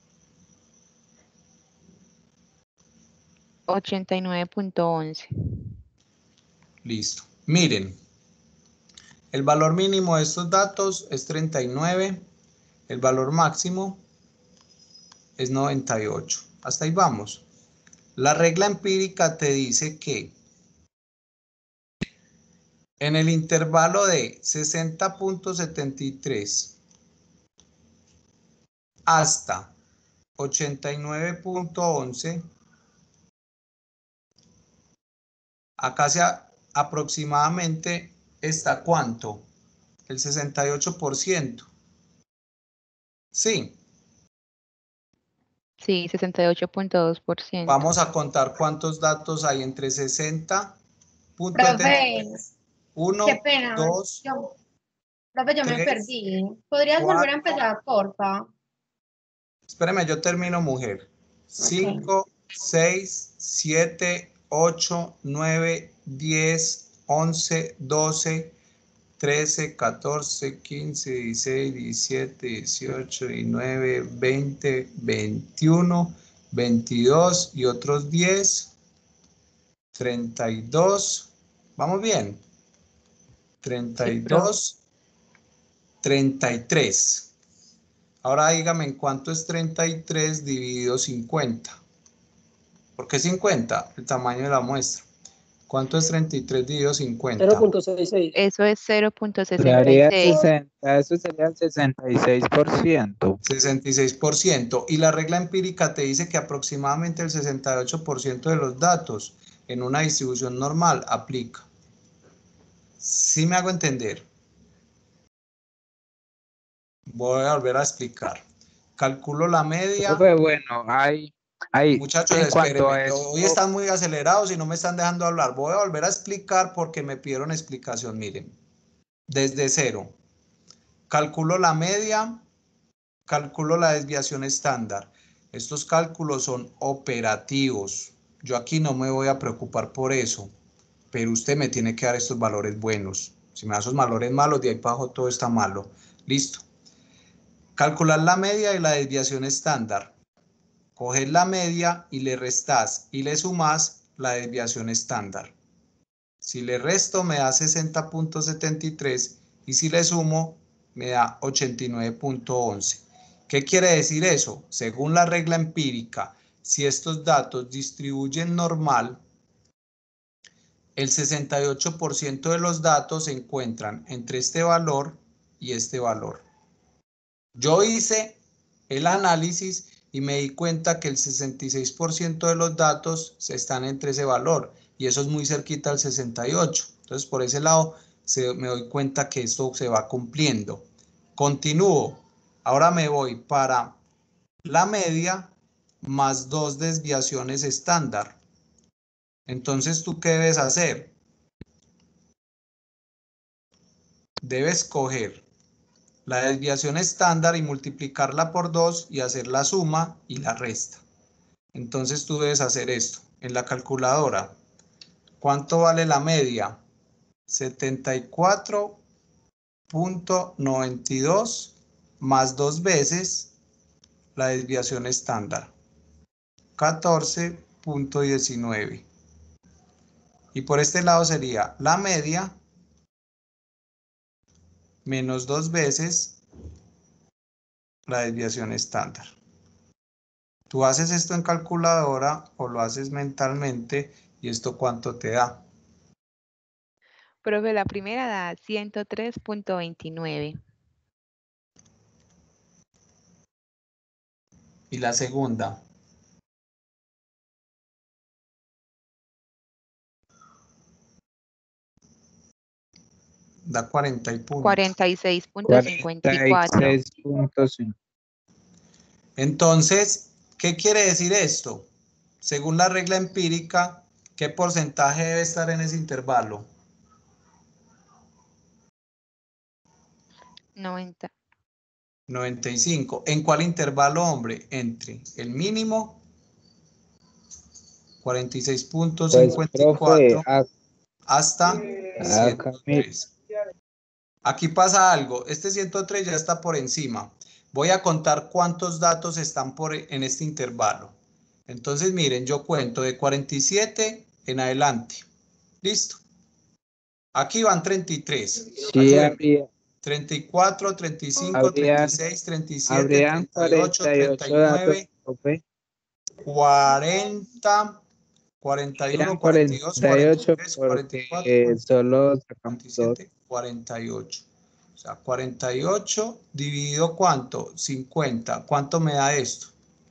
89.11. Listo. Miren, el valor mínimo de estos datos es 39, el valor máximo es 98. Hasta ahí vamos. La regla empírica te dice que en el intervalo de 60.73 hasta 89.11, acá aproximadamente está ¿cuánto? El 68%. Sí. Sí, 68.2%. Vamos a contar cuántos datos hay entre 60.73, Profe, 1, qué pena. 2, Profe, yo me 3, perdí. ¿Podrías volver a 4. empezar, porfa? Espérame, yo termino, mujer. Ok. 5, 6, 7, 8, 9, 10, 11, 12, 13, 14, 15, 16, 17, 18, 19, 20, 21, 22 y otros 10, 32. ¿Vamos bien? Sí, profe. 32, 33. Ahora dígame en cuánto es 33 dividido 50. ¿Por qué 50? El tamaño de la muestra. ¿Cuánto es 33 dividido 50? 0.66. Eso es Daría 0.66. 60, eso sería el 66%. 66%. Y la regla empírica te dice que aproximadamente el 68% de los datos en una distribución normal aplica. ¿Sí me hago entender? Voy a volver a explicar. Calculo la media. Profe, bueno, hay Muchachos, en cuanto espérenme. a eso, Hoy están muy acelerados y no me están dejando hablar. Voy a volver a explicar porque me pidieron explicación. Miren, desde cero. Calculo la media, calculo la desviación estándar. Estos cálculos son operativos. Yo aquí no me voy a preocupar por eso, pero usted me tiene que dar estos valores buenos. Si me da esos valores malos, de ahí para abajo todo está malo. Listo. Calcular la media y la desviación estándar. Coges la media y le restas y le sumas la desviación estándar. Si le resto me da 60.73 y si le sumo me da 89.11. ¿Qué quiere decir eso? Según la regla empírica, si estos datos distribuyen normal, el 68% de los datos se encuentran entre este valor y este valor. Yo hice el análisis y me di cuenta que el 66% de los datos están entre ese valor y eso es muy cerquita al 68%. Entonces, por ese lado, me doy cuenta que esto se va cumpliendo. Continúo. Ahora me voy para la media más 2 desviaciones estándar. Entonces, ¿tú qué debes hacer? Debes coger la desviación estándar y multiplicarla por 2 y hacer la suma y la resta. Entonces tú debes hacer esto en la calculadora. ¿Cuánto vale la media? 74.92 más 2 veces la desviación estándar. 14.19. Y por este lado sería la media menos 2 veces la desviación estándar. Tú haces esto en calculadora o lo haces mentalmente y esto ¿cuánto te da? Profe, la primera da 103.29. Y la segunda. Da 40 y punto. 46.54. 46.5. Entonces, ¿qué quiere decir esto? Según la regla empírica, ¿qué porcentaje debe estar en ese intervalo? 90. 95. ¿En cuál intervalo, hombre? Entre el mínimo, Pues, 46.54, profe, hasta acá, 103. Aquí pasa algo. Este 103 ya está por encima. Voy a contar cuántos datos están en este intervalo. Entonces, miren, yo cuento de 47 en adelante. ¿Listo? Aquí van 33. sí, Ayúdenme. 34, 35, 36, 37, habrían 38, 48 datos, 39, profe. 40, 41, Habrían 42, 48 43, 44, porque solo sacamos 2. 47, 48. O sea, 48 dividido ¿cuánto? 50. ¿Cuánto me da esto?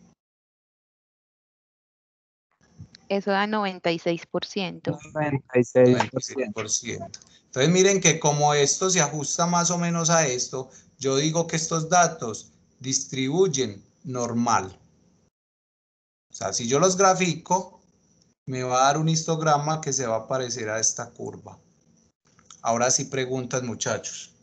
Eso da 96%. 96%. 96%. Entonces miren que como esto se ajusta más o menos a esto, yo digo que estos datos distribuyen normal. O sea, si yo los grafico, me va a dar un histograma que se va a parecer a esta curva. Ahora sí preguntas, muchachos.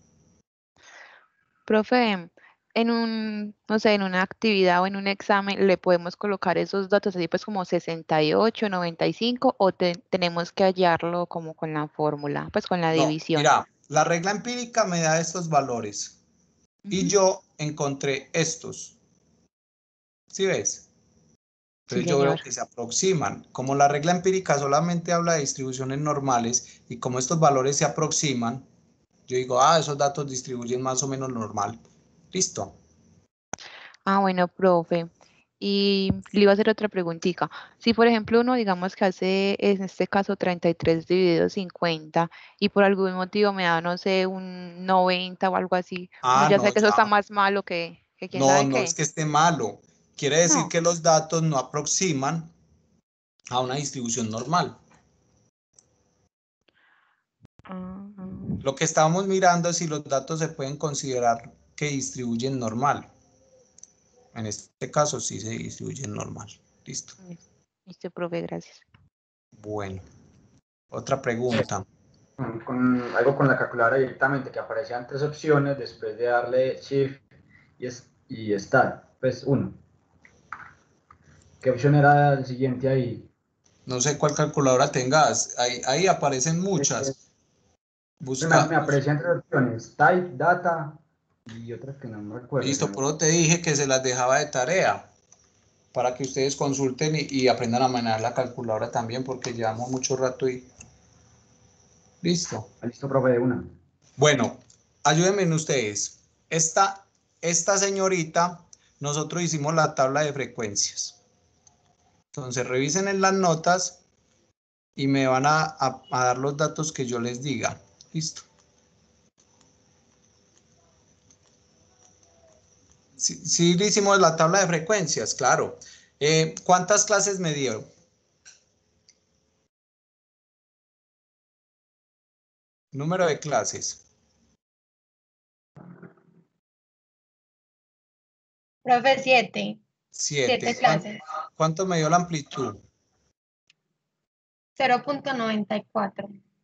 Profe, no sé, en una actividad o en un examen le podemos colocar esos datos así pues como 68, 95 o tenemos que hallarlo como con la fórmula, pues con la No, división. mira, la regla empírica me da estos valores y yo encontré estos. ¿Sí ves? Entonces Sí, yo veo señor. que se aproximan. Como la regla empírica solamente habla de distribuciones normales y como estos valores se aproximan, yo digo, esos datos distribuyen más o menos normal. Listo. Bueno, profe. Y le iba a hacer otra preguntita. Si, por ejemplo, uno, digamos que hace, en este caso, 33 dividido 50 y por algún motivo me da, no sé, un 90 o algo así, uno ya No, sé que eso está ya. más malo que quién No, sabe no es qué. que esté malo. Quiere decir No. que los datos no aproximan a una distribución normal. Lo que estamos mirando es si los datos se pueden considerar que distribuyen normal. En este caso sí se distribuyen normal. Listo. Listo, profe, gracias. Bueno, otra pregunta. Algo con la calculadora directamente, que aparecían 3 opciones después de darle Shift y Start. Pues 1. ¿Qué opción era el siguiente ahí? No sé cuál calculadora tengas. Ahí aparecen muchas. Me aparecían 3 opciones. Type, Data y otras que no me recuerdo. Listo, pero te dije que se las dejaba de tarea para que ustedes consulten y aprendan a manejar la calculadora también porque llevamos mucho rato y... Listo. Listo, profe, de una. Bueno, ayúdenme ustedes. Esta señorita, nosotros hicimos la tabla de frecuencias. Entonces revisen en las notas y me van a dar los datos que yo les diga. Listo. Sí, le hicimos la tabla de frecuencias, claro. ¿Cuántas clases me dieron? Número de clases. Profe, 7. 7. 7 clases. ¿Cuánto me dio la amplitud? 0.94.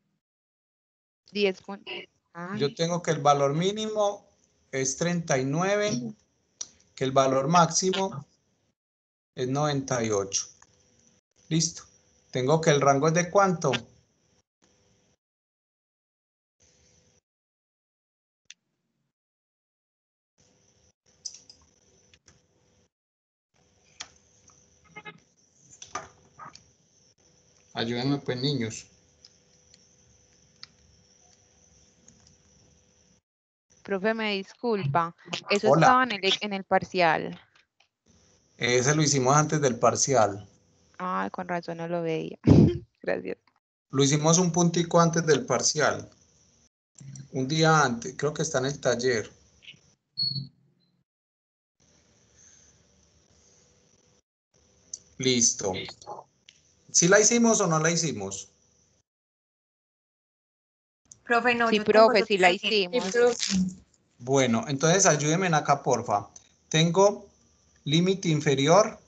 10 puntos. Yo tengo que el valor mínimo es 39, que el valor máximo es 98. Listo. Tengo que el rango es de ¿cuánto? Ayúdenme pues, niños. Profe, me disculpa. Eso Hola. estaba en el parcial. Ese lo hicimos antes del parcial. Ah, con razón no lo veía. Gracias. Lo hicimos un puntico antes del parcial. Un día antes, creo que está en el taller. Listo. ¿Sí la hicimos o no la hicimos? Profe, no, Sí, yo tengo profe, esos sí la pendientes. hicimos. Bueno, entonces ayúdenme acá, porfa. Tengo límite inferior.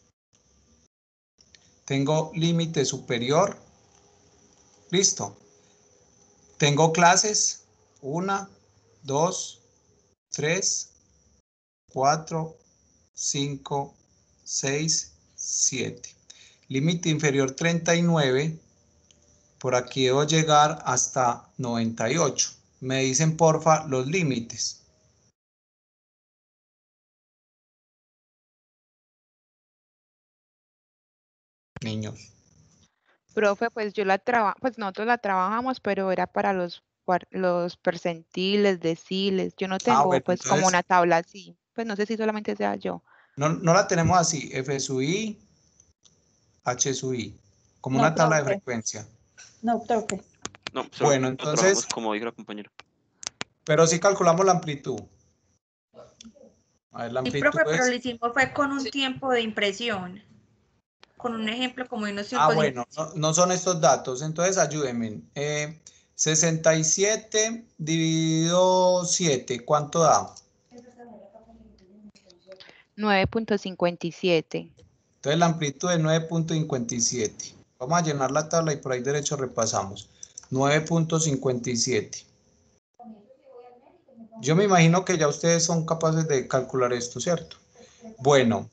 Tengo límite superior. Listo. Tengo clases. 1, 2, 3, 4, 5, 6, 7. Límite inferior 39. Por aquí debo llegar hasta 98. Me dicen, porfa, los límites. Niños. Profe, pues pues nosotros la trabajamos, pero era para los percentiles, deciles. Yo no tengo Bueno, pues como entonces una tabla así. Pues no sé si solamente sea yo. no la tenemos así, F sub I, H sub I, como No, una tabla de profe. frecuencia. No, profe. No, solo Bueno, lo trabajamos entonces, como dijo la compañera. pero sí calculamos la amplitud. A ver, la Sí, amplitud profe, pero es... lo hicimos fue con un tiempo de impresión. Con un ejemplo como de unos Ah, tiempos de bueno, no son estos datos, entonces ayúdenme. 67 dividido 7, ¿cuánto da? 9.57. Entonces la amplitud es 9.57. Vamos a llenar la tabla y por ahí derecho repasamos. 9.57. Yo me imagino que ya ustedes son capaces de calcular esto, ¿cierto? Bueno,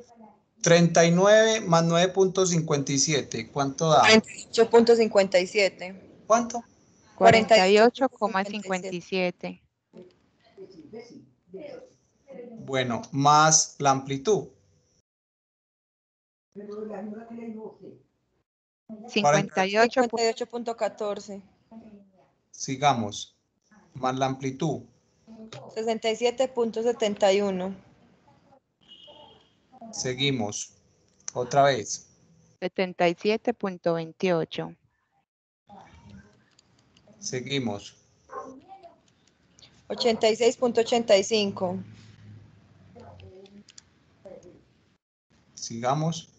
39 más 9.57, ¿cuánto da? 48.57. ¿Cuánto? 48,57. Bueno, más la amplitud. 58.14. Sigamos. Más la amplitud. 67.71. Seguimos. Otra vez. 77.28. Seguimos. 86.85. Sigamos.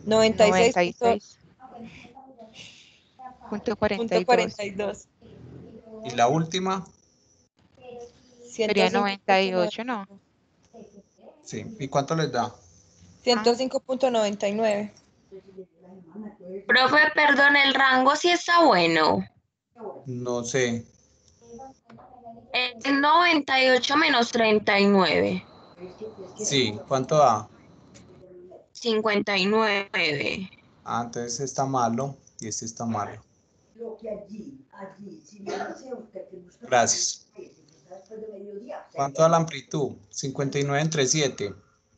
96.42. Y la última. Sería 98, ¿no? Sí. ¿Y cuánto les da? 105.99. Profe, perdón, el rango sí está bueno. No sé. Es 98 menos 39. Sí, ¿cuánto da? 59. Ah, entonces está malo y este está malo. Gracias. ¿Cuánto da la amplitud? 59 entre 7.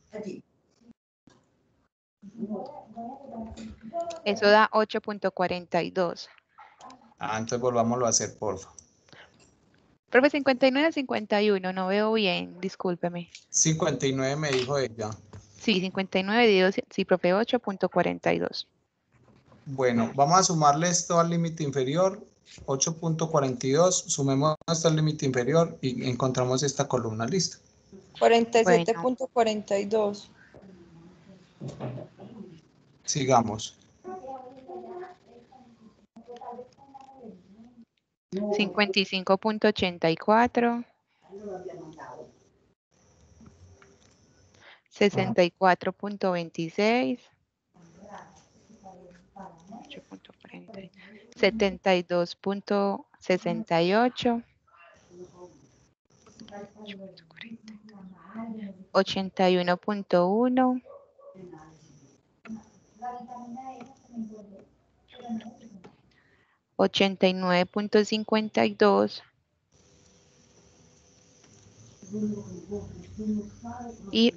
Eso da 8.42. Ah, entonces volvámoslo a hacer, porfa. Profe, 59 51, no veo bien, discúlpeme. 59 me dijo ella. Sí, 59 dividido, sí, profe, 8.42. Bueno, vamos a sumarle esto al límite inferior, 8.42, sumemos esto al límite inferior y encontramos esta columna lista. 47.42. Sigamos. 55.84. 64.26. 72.68. 81.1. 89.52 y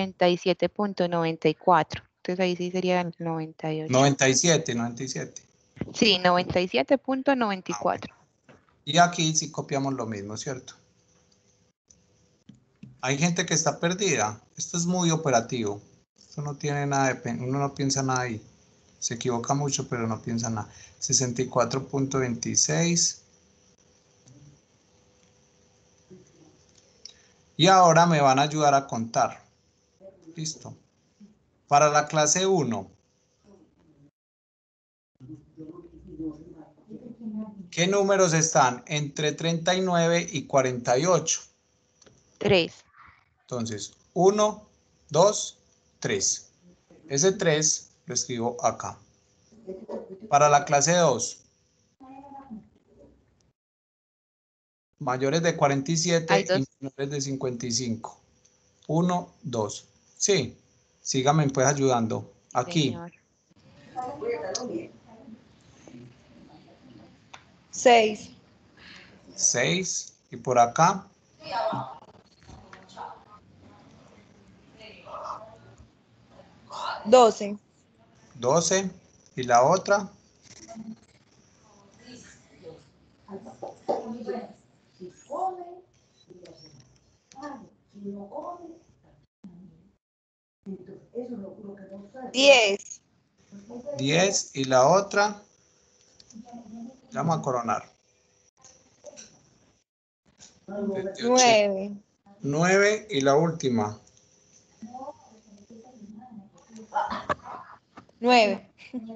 87.94. Entonces ahí sí sería el 98. 97. Sí, 97.94. Y aquí sí copiamos lo mismo, ¿cierto? Hay gente que está perdida. Esto es muy operativo. Esto no tiene nada de... Uno no piensa nada ahí. Se equivoca mucho, pero no piensa nada. 64.26. Y ahora me van a ayudar a contar. Listo. Para la clase 1. ¿Qué números están entre 39 y 48? 3. Entonces, 1, 2, 3. Ese 3 lo escribo acá. Para la clase 2. Mayores de 47 y menores de 55. 1, 2. Sí, síganme pues ayudando. Aquí. 6. 6. Y por acá. 12. 12. Y la otra. 10. 10. Y la otra. Vamos a coronar. 9. 9. Y la última. 9.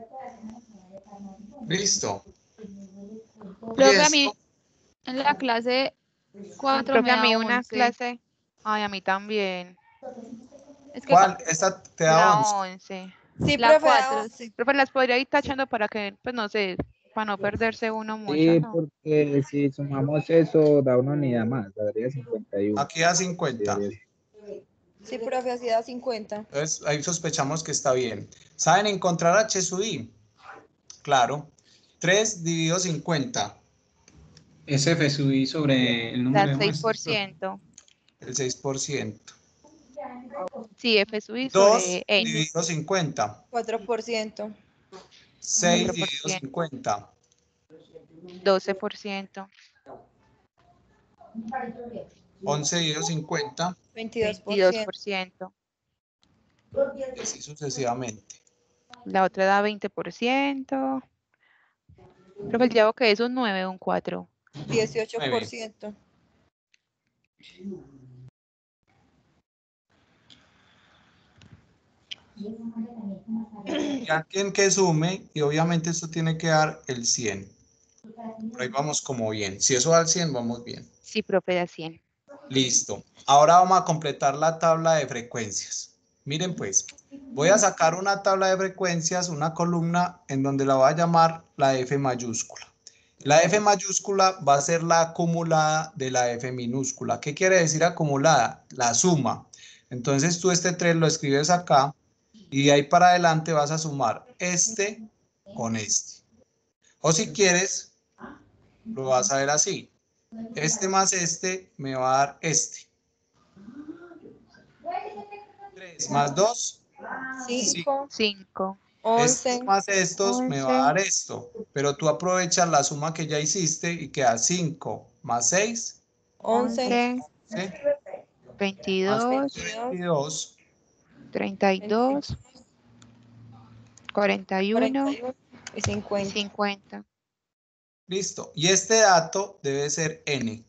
Listo. Profe, a mí en la clase 4 Profe, me a da mí una 11. clase... Ay, a mí también. Es que ¿Cuál? Esta te da La 11. 11. Sí, la profe, 4, sí. Profe, las podría ir tachando para que, pues no sé, para no perderse uno mucho, Sí, ¿no? porque si sumamos eso, da una unidad más, daría 51. Aquí da 50. Sí, profe, así da 50. Entonces, ahí sospechamos que está bien. ¿Saben encontrar H sub I? Claro. 3 dividido 50. Es F sub I sobre el número Da de muestras. 6%. El 6%. Sí, F sub I 2 sobre N. dividido 50. 4%. 6 dividido 50. 12%. 11 dividido 50. 22%. Y así sucesivamente. La otra da 20%. Profe, el llavo que es un 9 o un 4. 18%. Y alguien que sume, y obviamente esto tiene que dar el 100. Por ahí vamos como bien. Si eso da el 100, vamos bien. Sí, profe, da 100. Listo. Ahora vamos a completar la tabla de frecuencias. Miren pues, voy a sacar una tabla de frecuencias, una columna en donde la voy a llamar la F mayúscula. La F mayúscula va a ser la acumulada de la F minúscula. ¿Qué quiere decir acumulada? La suma. Entonces tú este 3 lo escribes acá y de ahí para adelante vas a sumar este con este. O si quieres, lo vas a ver así. Este más este me va a dar este. 3 más 2, 5. 5. 11. Estos más estos me va a dar esto. Pero tú aprovechas la suma que ya hiciste y queda 5 más 6. 11. 22. 22. 32. 41. Y 50. 50. Listo. Y este dato debe ser N.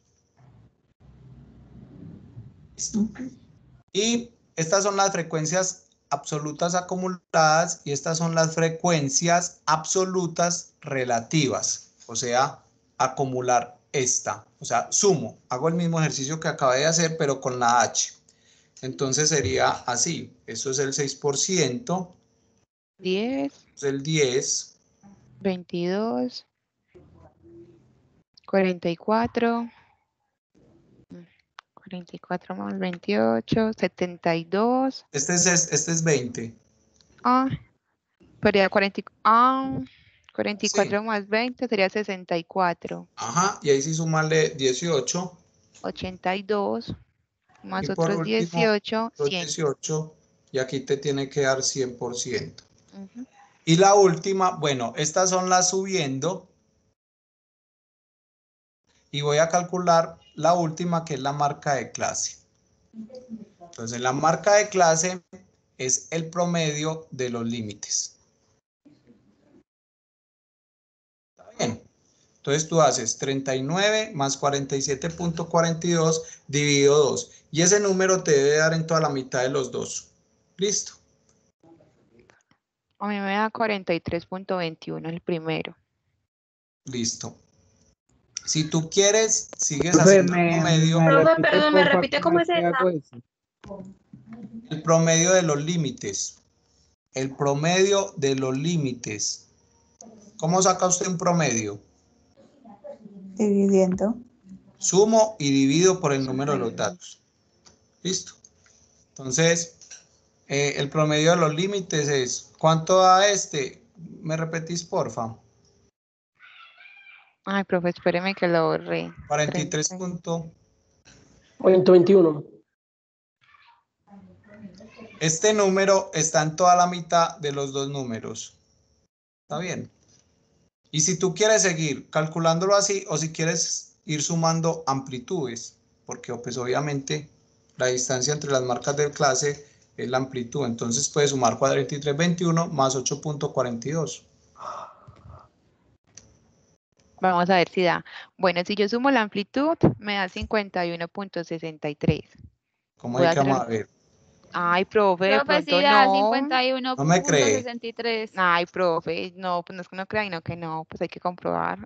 Listo. Y estas son las frecuencias absolutas acumuladas y estas son las frecuencias absolutas relativas. O sea, acumular esta. O sea, sumo. Hago el mismo ejercicio que acabé de hacer, pero con la H. Entonces sería así. Esto es el 6%. 10. Es el 10. 22. 44. 44 más 28. 72. Este es 20. Sería 44 Sí. más 20 sería 64. Ajá. Y ahí sí sumarle 18. 82. Más Y por otros último, 18. los 100. 18. Y aquí te tiene que dar 100%. Y la última, bueno, estas son las subiendo. Y voy a calcular la última, que es la marca de clase. Entonces, la marca de clase es el promedio de los límites. ¿Está bien? Entonces tú haces 39 más 47.42 dividido 2. Y ese número te debe dar en toda la mitad de los dos. ¿Listo? A mí me da 43.21 el primero. Listo. Si tú quieres, sigues haciendo el promedio. Profe, perdón, ¿me repite cómo es esa? El promedio de los límites. El promedio de los límites. ¿Cómo saca usted un promedio? Dividiendo. Sumo y divido por el número de los datos. ¿Listo? Entonces, el promedio de los límites es, ¿cuánto da este? ¿Me repetís, porfa? Ay, profe, espéreme que lo borré. 43. 121. Este número está en toda la mitad de los dos números. ¿Está bien? Y si tú quieres seguir calculándolo así, o si quieres ir sumando amplitudes, porque pues obviamente la distancia entre las marcas de clase es la amplitud, entonces puedes sumar 43.21 más 8.42. Vamos a ver si da. Bueno, si yo sumo la amplitud, me da 51.63. ¿Cómo hay que vamos a ver? Ay, profe, de Profe, sí pronto da no. 51.63. No me cree. Ay, profe, no, pues no es que no crea, no que no, pues hay que comprobar.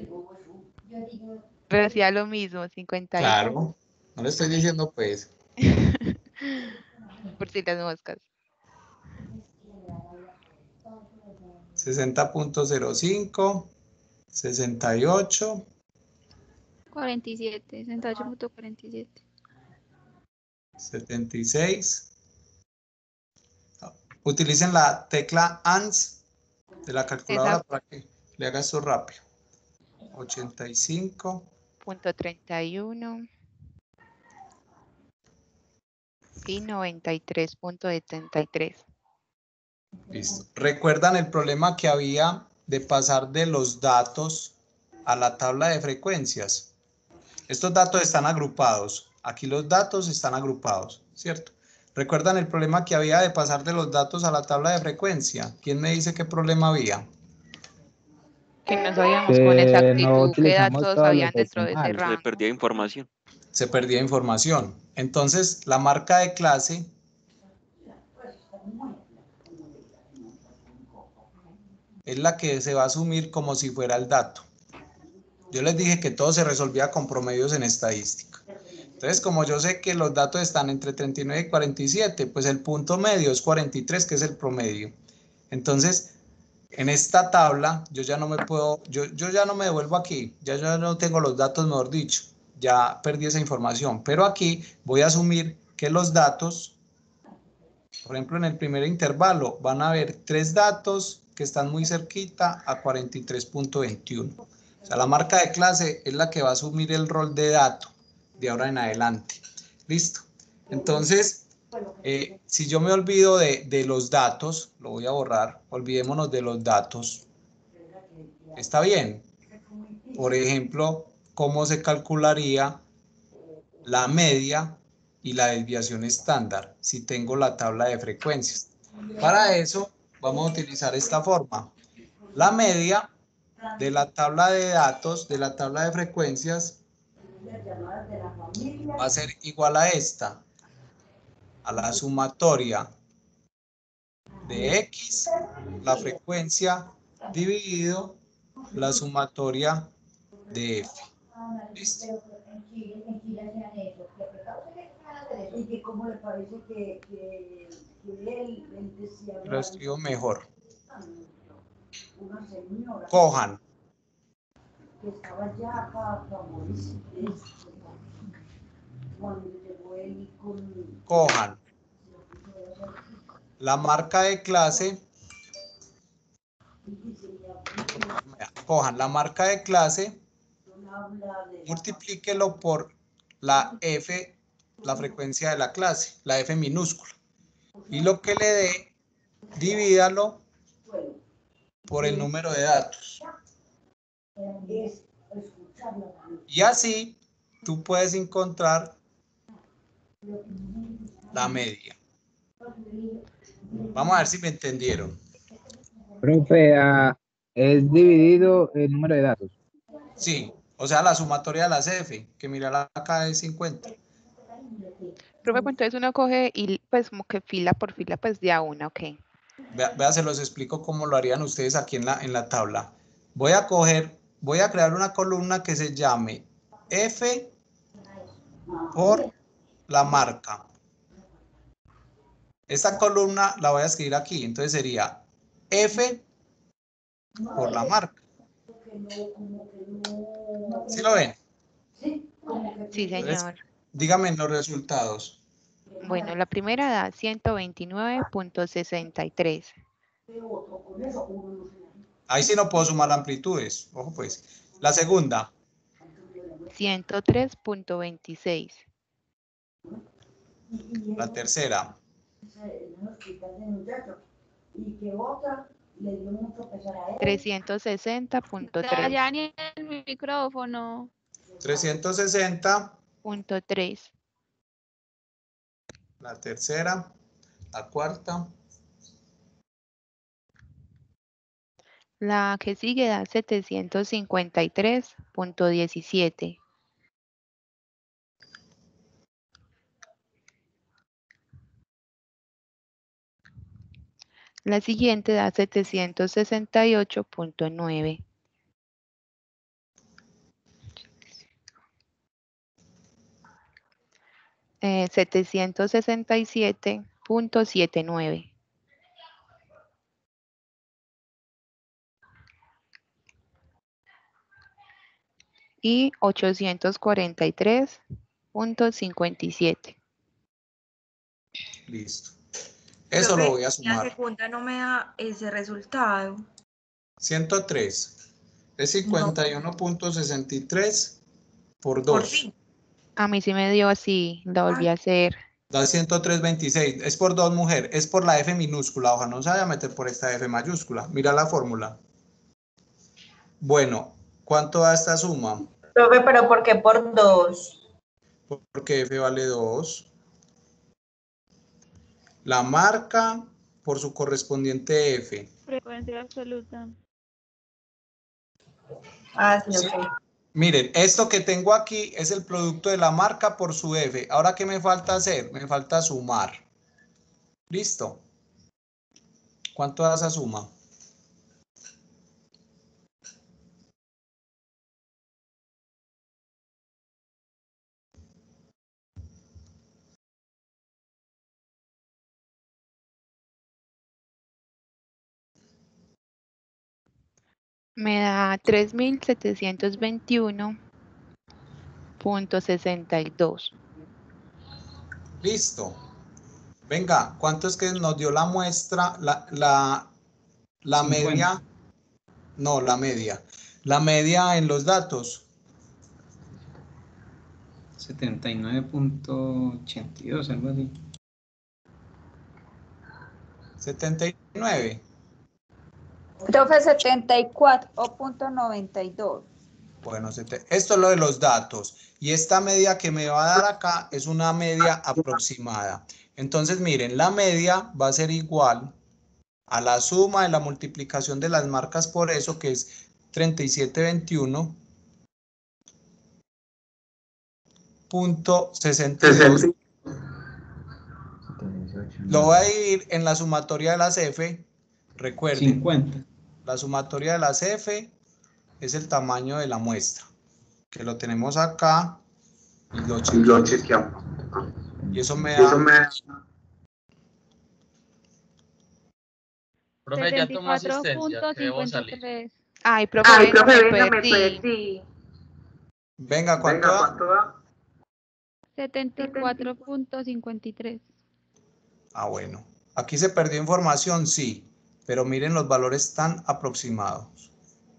Pero decía lo mismo, 50. Claro, no le estoy diciendo pues. Por si las moscas. 60.05, 68. 47, 68.47. 76. Utilicen la tecla ANS de la calculadora. Exacto. Para que le haga esto rápido. 85.31 y 93.73. Listo. ¿Recuerdan el problema que había de pasar de los datos a la tabla de frecuencias? Estos datos están agrupados. Aquí los datos están agrupados, ¿cierto? ¿Recuerdan el problema que había de pasar de los datos a la tabla de frecuencia? ¿Quién me dice qué problema había? Que no sabíamos con exactitud no qué datos habían dentro de ese rango. Se perdía información. Se perdía información. Entonces, la marca de clase es la que se va a asumir como si fuera el dato. Yo les dije que todo se resolvía con promedios en estadística. Entonces, como yo sé que los datos están entre 39 y 47, pues el punto medio es 43, que es el promedio. Entonces, en esta tabla, yo ya no me puedo, yo ya no me devuelvo aquí, ya no tengo los datos, mejor dicho, ya perdí esa información. Pero aquí voy a asumir que los datos, por ejemplo, en el primer intervalo, van a haber 3 datos que están muy cerquita a 43.21. O sea, la marca de clase es la que va a asumir el rol de dato de ahora en adelante. Listo. Entonces, si yo me olvido de los datos, lo voy a borrar, olvidémonos de los datos. ¿Está bien? Por ejemplo, ¿cómo se calcularía la media y la desviación estándar si tengo la tabla de frecuencias? Para eso, vamos a utilizar esta forma. La media de la tabla de datos, de la tabla de frecuencias, va a ser igual a esta, a la sumatoria de X, la frecuencia, dividido la sumatoria de F. ¿Listo? Lo escribo mejor. Cojan. Cojan la marca de clase. Cojan la marca de clase, multiplíquelo por la F, la frecuencia de la clase, la F minúscula. Y lo que le dé, divídalo por el número de datos. Y así tú puedes encontrar la media. Vamos a ver si me entendieron. Profe, es dividido el número de datos. Sí, o sea, la sumatoria de las F, que mira acá es 50. Profe, pues entonces uno coge y pues como que fila por fila, pues de a una, ok. Vea, se los explico cómo lo harían ustedes aquí en la tabla. Voy a crear una columna que se llame F por la marca. Esta columna la voy a escribir aquí, entonces sería F por la marca. ¿Sí lo ven? Sí, señor. Entonces, díganme los resultados. Bueno, la primera da 129.63. Ahí sí no puedo sumar amplitudes. Ojo pues. La segunda. 103.26. La tercera. 360.3. Ya ni el micrófono. 360.3. 3. La tercera. La cuarta. La que sigue da 753.17. La siguiente da 768.9. Eh, 767.79. Y 843.57. Listo. Eso lo voy a La sumar. segunda no me da ese resultado. 103. Es 51.63 por 2. Por fin. A mí sí me dio así, la volví a hacer. Da 103.26. Es por 2, mujer. Es por la F minúscula. Ojalá no se vaya a meter por esta F mayúscula. Mira la fórmula. Bueno, ¿cuánto da esta suma? Profe, pero ¿por qué por 2? Porque F vale 2. La marca por su correspondiente F. Frecuencia absoluta. Ah, sí, Sí. ok. Miren, esto que tengo aquí es el producto de la marca por su F. Ahora, ¿qué me falta hacer? Me falta sumar. ¿Listo? ¿Cuánto da esa suma? Me da 3.721.62. Listo. Venga, ¿cuánto es que nos dio la muestra? La 50. media. No, la media. La media en los datos. 79.82, algo así. 79. Profe, 74.92. Bueno, esto es lo de los datos. Y esta media que me va a dar acá es una media aproximada. Entonces, miren, la media va a ser igual a la suma de la multiplicación de las marcas por eso, que es 3721.62. Lo voy a dividir en la sumatoria de las F. Recuerden, 50. la sumatoria de las F es el tamaño de la muestra, que lo tenemos acá y lo chequeamos. Y eso me da... Profe, ya tomó asistencia, que debo salir. 74.53. Ay, profe, venga, me perdí. Venga, ¿cuánto da? 74.53. Ah, bueno. Aquí se perdió información, sí, pero miren los valores tan aproximados.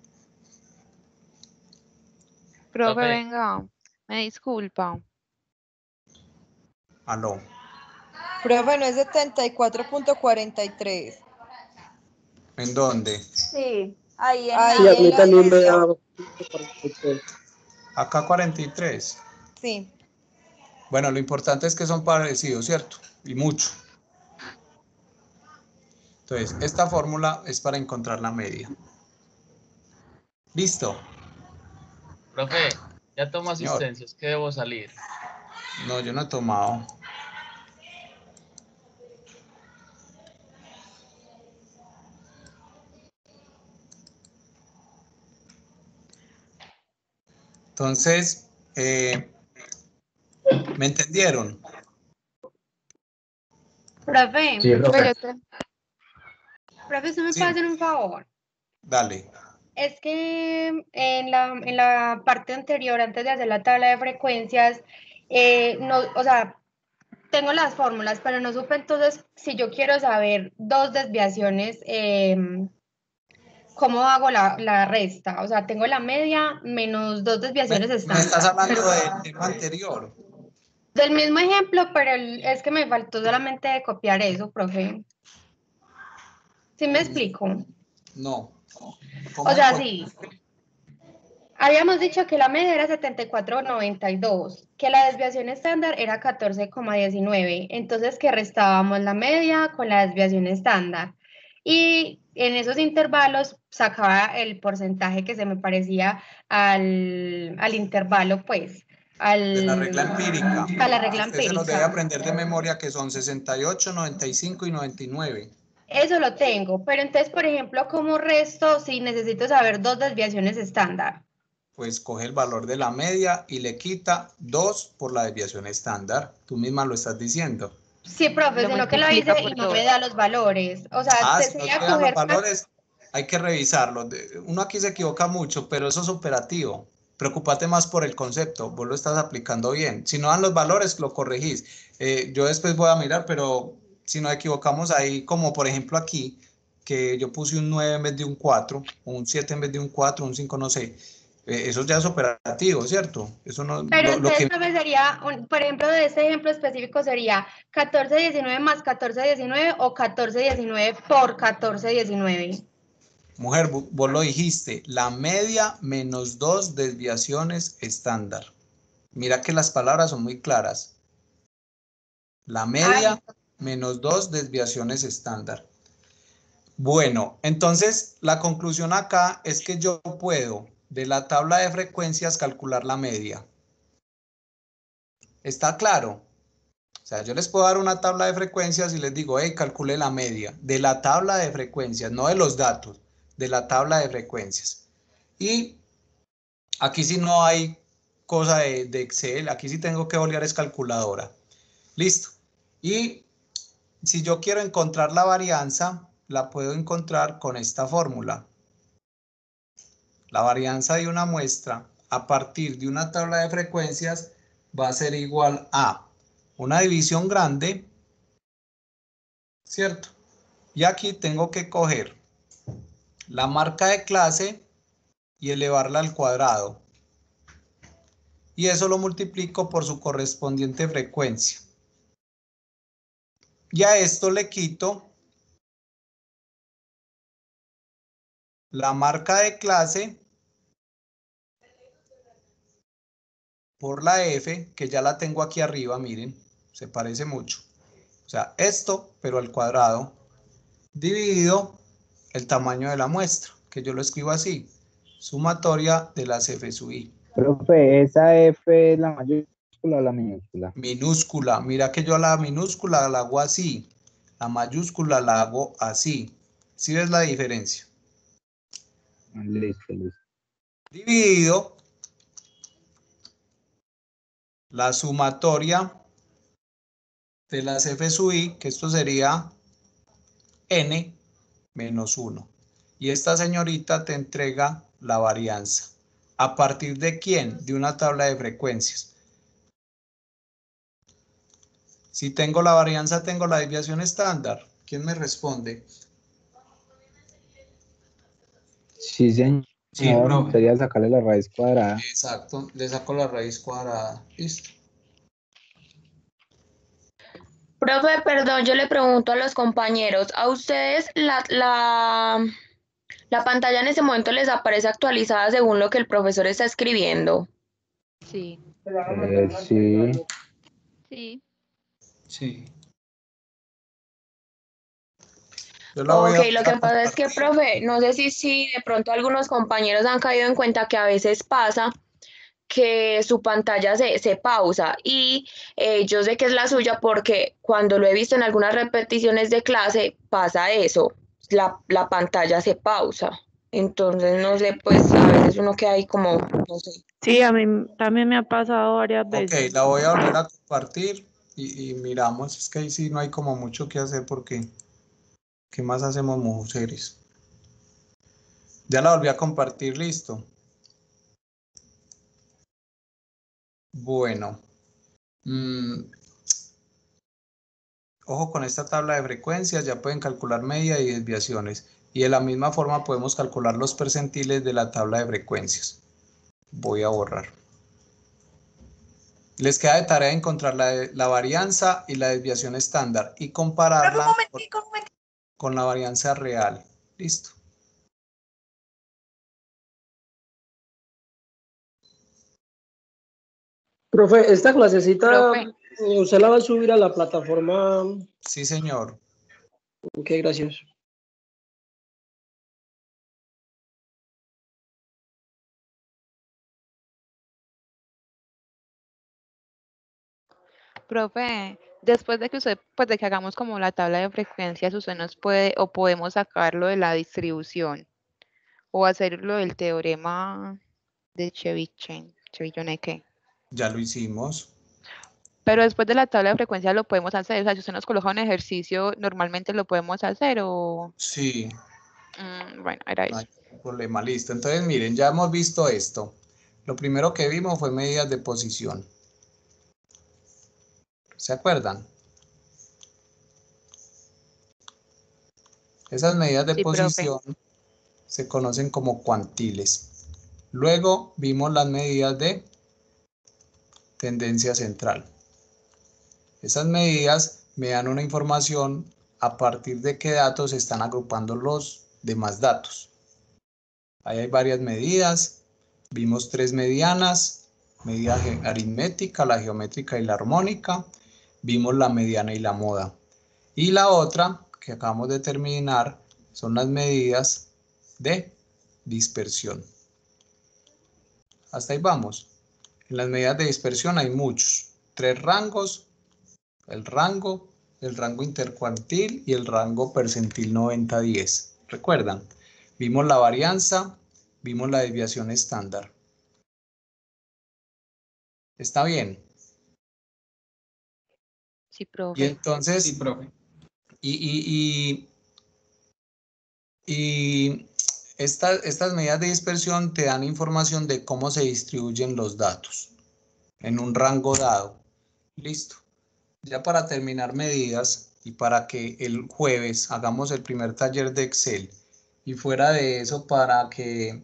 Profe, venga, me disculpa. Aló. Profe, no es 74.43. ¿En dónde? Sí, ahí en Ahí Sí, a mí en la también me lista. da. Acá 43. Sí. Bueno, lo importante es que son parecidos, ¿cierto? Y mucho. Entonces, esta fórmula es para encontrar la media. ¿Listo? Profe, ya tomo Señor. asistencias, que debo salir. No, yo no he tomado. Entonces, ¿me entendieron? Profe, Sí, profe. profe, ¿usted me Sí. puede hacer un favor? Dale. Es que en la parte anterior, antes de hacer la tabla de frecuencias, no, o sea, tengo las fórmulas, pero no supe entonces si yo quiero saber dos desviaciones, ¿cómo hago la resta? O sea, tengo la media menos dos desviaciones Me estándar. estás hablando del tema anterior. Del mismo ejemplo, pero es que me faltó solamente de copiar eso, profe. ¿Sí me explico? No. O sea, sí. Habíamos dicho que la media era 74,92, que la desviación estándar era 14,19, entonces que restábamos la media con la desviación estándar. Y en esos intervalos sacaba el porcentaje que se me parecía al intervalo, pues. De la regla empírica. A la regla Usted se los debe empírica. aprender de memoria, que son 68, 95 y 99. Eso lo tengo, pero entonces, por ejemplo, ¿cómo resto si necesito saber dos desviaciones estándar? Pues coge el valor de la media y le quita 2 por la desviación estándar. Tú misma lo estás diciendo. Sí, profe, sino que lo hice y no me da los valores. O sea, Si no sería te dan los coger... valores, hay que revisarlo. Uno aquí se equivoca mucho, pero eso es operativo. Preocúpate más por el concepto, vos lo estás aplicando bien. Si no dan los valores, lo corregís. Yo después voy a mirar, pero si nos equivocamos ahí, como por ejemplo aquí, que yo puse un 9 en vez de un 4, o un 7 en vez de un 4, un 5, no sé. Eso ya es operativo, ¿cierto? Eso no, Pero lo entonces, que... profe, sería, por ejemplo, de este ejemplo específico sería 14,19 más 14,19 o 14,19 por 14,19. Mujer, vos lo dijiste, la media menos 2 desviaciones estándar. Mira que las palabras son muy claras. La media menos 2 desviaciones estándar. Bueno, entonces la conclusión acá es que yo puedo de la tabla de frecuencias calcular la media. ¿Está claro? O sea, yo les puedo dar una tabla de frecuencias y les digo, hey, calcule la media de la tabla de frecuencias, no de los datos, de la tabla de frecuencias. Y aquí sí no hay cosa de Excel, aquí sí tengo que bolear es calculadora. Listo. Y si yo quiero encontrar la varianza, la puedo encontrar con esta fórmula. La varianza de una muestra a partir de una tabla de frecuencias va a ser igual a una división grande, ¿cierto? Y aquí tengo que coger la marca de clase y elevarla al cuadrado. Y eso lo multiplico por su correspondiente frecuencia. Y a esto le quito la marca de clase por la F, que ya la tengo aquí arriba, miren, se parece mucho. O sea, esto, pero al cuadrado, dividido el tamaño de la muestra, que yo lo escribo así, sumatoria de las F sub I. Profe, ¿esa F es la mayúscula o la minúscula? Minúscula, mira que yo a la minúscula la hago así, la mayúscula la hago así. ¿Sí ves la diferencia? Listo, listo. Dividido la sumatoria de las F sub I, que esto sería N menos 1. Y esta señorita te entrega la varianza. ¿A partir de quién? De una tabla de frecuencias. Si tengo la varianza, tengo la desviación estándar. ¿Quién me responde? Sí, señor. Sí, profe. Sería sacarle la raíz cuadrada. Exacto, le saco la raíz cuadrada. Listo. Profe, perdón, yo le pregunto a los compañeros, ¿a ustedes la pantalla en ese momento les aparece actualizada según lo que el profesor está escribiendo? Sí. Sí. Sí. Sí. Yo la voy Ok, a lo que pasa es que, profe, no sé si de pronto algunos compañeros han caído en cuenta que a veces pasa que su pantalla se pausa y yo sé que es la suya porque cuando lo he visto en algunas repeticiones de clase pasa eso, la pantalla se pausa. Entonces, no sé, pues a veces uno queda ahí como, no sé. Sí, a mí también me ha pasado varias Ok, veces. la voy a volver a compartir y miramos. Es que ahí sí no hay como mucho que hacer porque ¿qué más hacemos, mujeres? Ya la volví a compartir, listo. Bueno. Ojo con esta tabla de frecuencias, ya pueden calcular media y desviaciones. Y de la misma forma podemos calcular los percentiles de la tabla de frecuencias. Voy a borrar. Les queda de tarea encontrar la varianza y la desviación estándar y compararla con la varianza real. Listo. Profe, esta clasecita, Profe, ¿usted la va a subir a la plataforma? Sí, señor. Ok, gracias. profe, después de que usted, pues de que hagamos como la tabla de frecuencias, usted nos puede o podemos sacarlo de la distribución o hacerlo del teorema de Chevyshevchenko. Ya lo hicimos. Pero después de la tabla de frecuencias lo podemos hacer. O sea, si usted nos coloca un ejercicio, normalmente lo podemos hacer o... Sí, bueno, era no eso. hay problema. Listo. Entonces, miren, ya hemos visto esto. Lo primero que vimos fue medidas de posición. ¿Se acuerdan? Esas medidas de Sí, profe. posición se conocen como cuantiles. Luego vimos las medidas de tendencia central. Esas medidas me dan una información a partir de qué datos se están agrupando los demás datos. Ahí hay varias medidas. Vimos tres medianas, medida aritmética, la geométrica y la armónica. Vimos la mediana y la moda. Y la otra que acabamos de terminar son las medidas de dispersión. Hasta ahí vamos. En las medidas de dispersión hay muchos. Tres rangos, el rango intercuartil y el rango percentil 90-10. ¿Recuerdan? Vimos la varianza, vimos la desviación estándar. ¿Está bien? Sí, profe. Y entonces, Sí, profe. Y estas medidas de dispersión te dan información de cómo se distribuyen los datos en un rango dado. Listo. Ya para terminar medidas y para que el jueves hagamos el primer taller de Excel y fuera de eso para que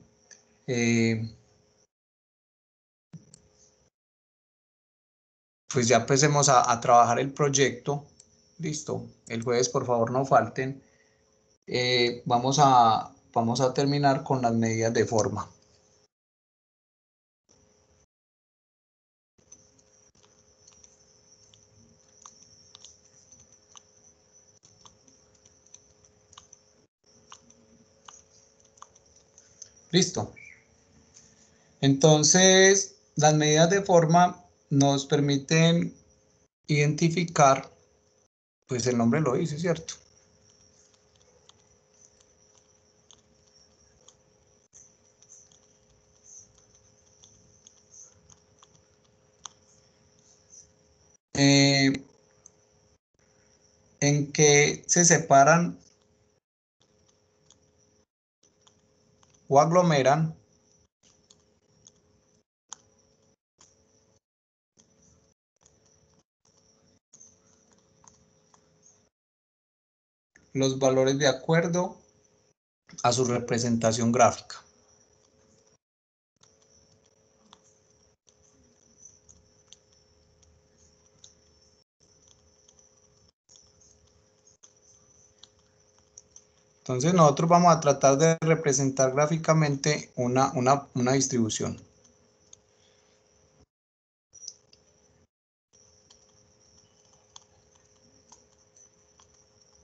pues ya empecemos a trabajar el proyecto. Listo. El jueves por favor no falten. Vamos a terminar con las medidas de forma. Listo. Entonces, las medidas de forma nos permiten identificar, pues el nombre lo dice, ¿cierto? En que se separan o aglomeran los valores de acuerdo a su representación gráfica. Entonces nosotros vamos a tratar de representar gráficamente una distribución.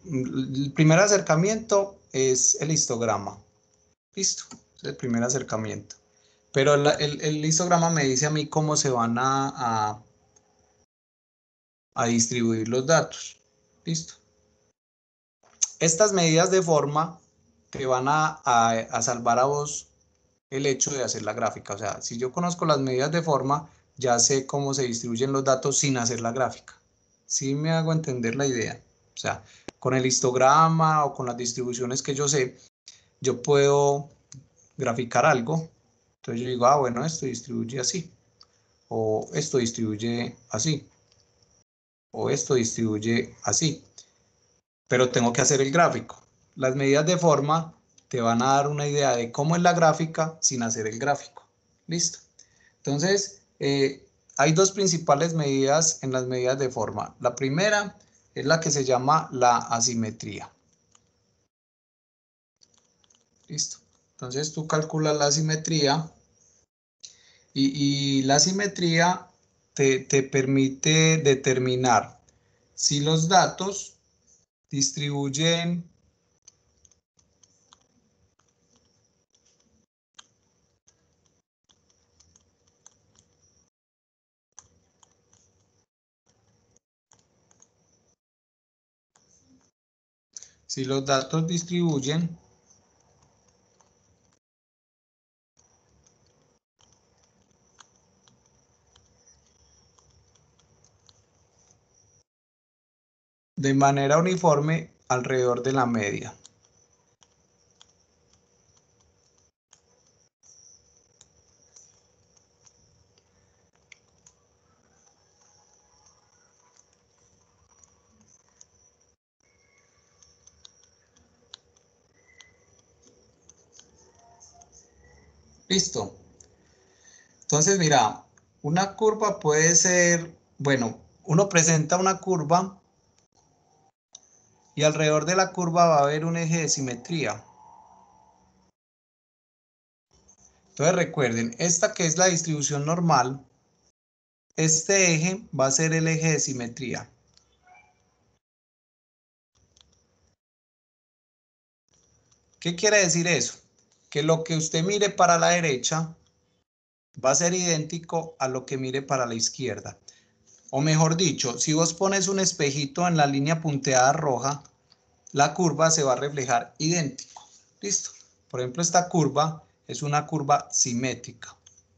el primer acercamiento es el histograma. Listo, es el primer acercamiento. Pero el histograma me dice a mí cómo se van a distribuir los datos. Listo. Estas medidas de forma te van a salvar a vos el hecho de hacer la gráfica. O sea, si yo conozco las medidas de forma, ya sé cómo se distribuyen los datos sin hacer la gráfica. ¿Sí me hago entender la idea? O sea, con el histograma o con las distribuciones que yo sé, yo puedo graficar algo. Entonces yo digo, ah, bueno, esto distribuye así. O esto distribuye así. O esto distribuye así. Pero tengo que hacer el gráfico. Las medidas de forma te van a dar una idea de cómo es la gráfica sin hacer el gráfico. Listo. Entonces, hay dos principales medidas en las medidas de forma. La primera es la que se llama la asimetría. Listo. Entonces tú calculas la asimetría y la asimetría te permite determinar si los datos distribuyen de manera uniforme alrededor de la media. Listo. Entonces, mira, una curva puede ser, bueno, uno presenta una curva y alrededor de la curva va a haber un eje de simetría. Entonces recuerden, esta que es la distribución normal, este eje va a ser el eje de simetría. ¿Qué quiere decir eso? Que lo que usted mire para la derecha va a ser idéntico a lo que mire para la izquierda. O mejor dicho, si vos pones un espejito en la línea punteada roja, la curva se va a reflejar idéntico. ¿Listo? Por ejemplo, esta curva es una curva simétrica.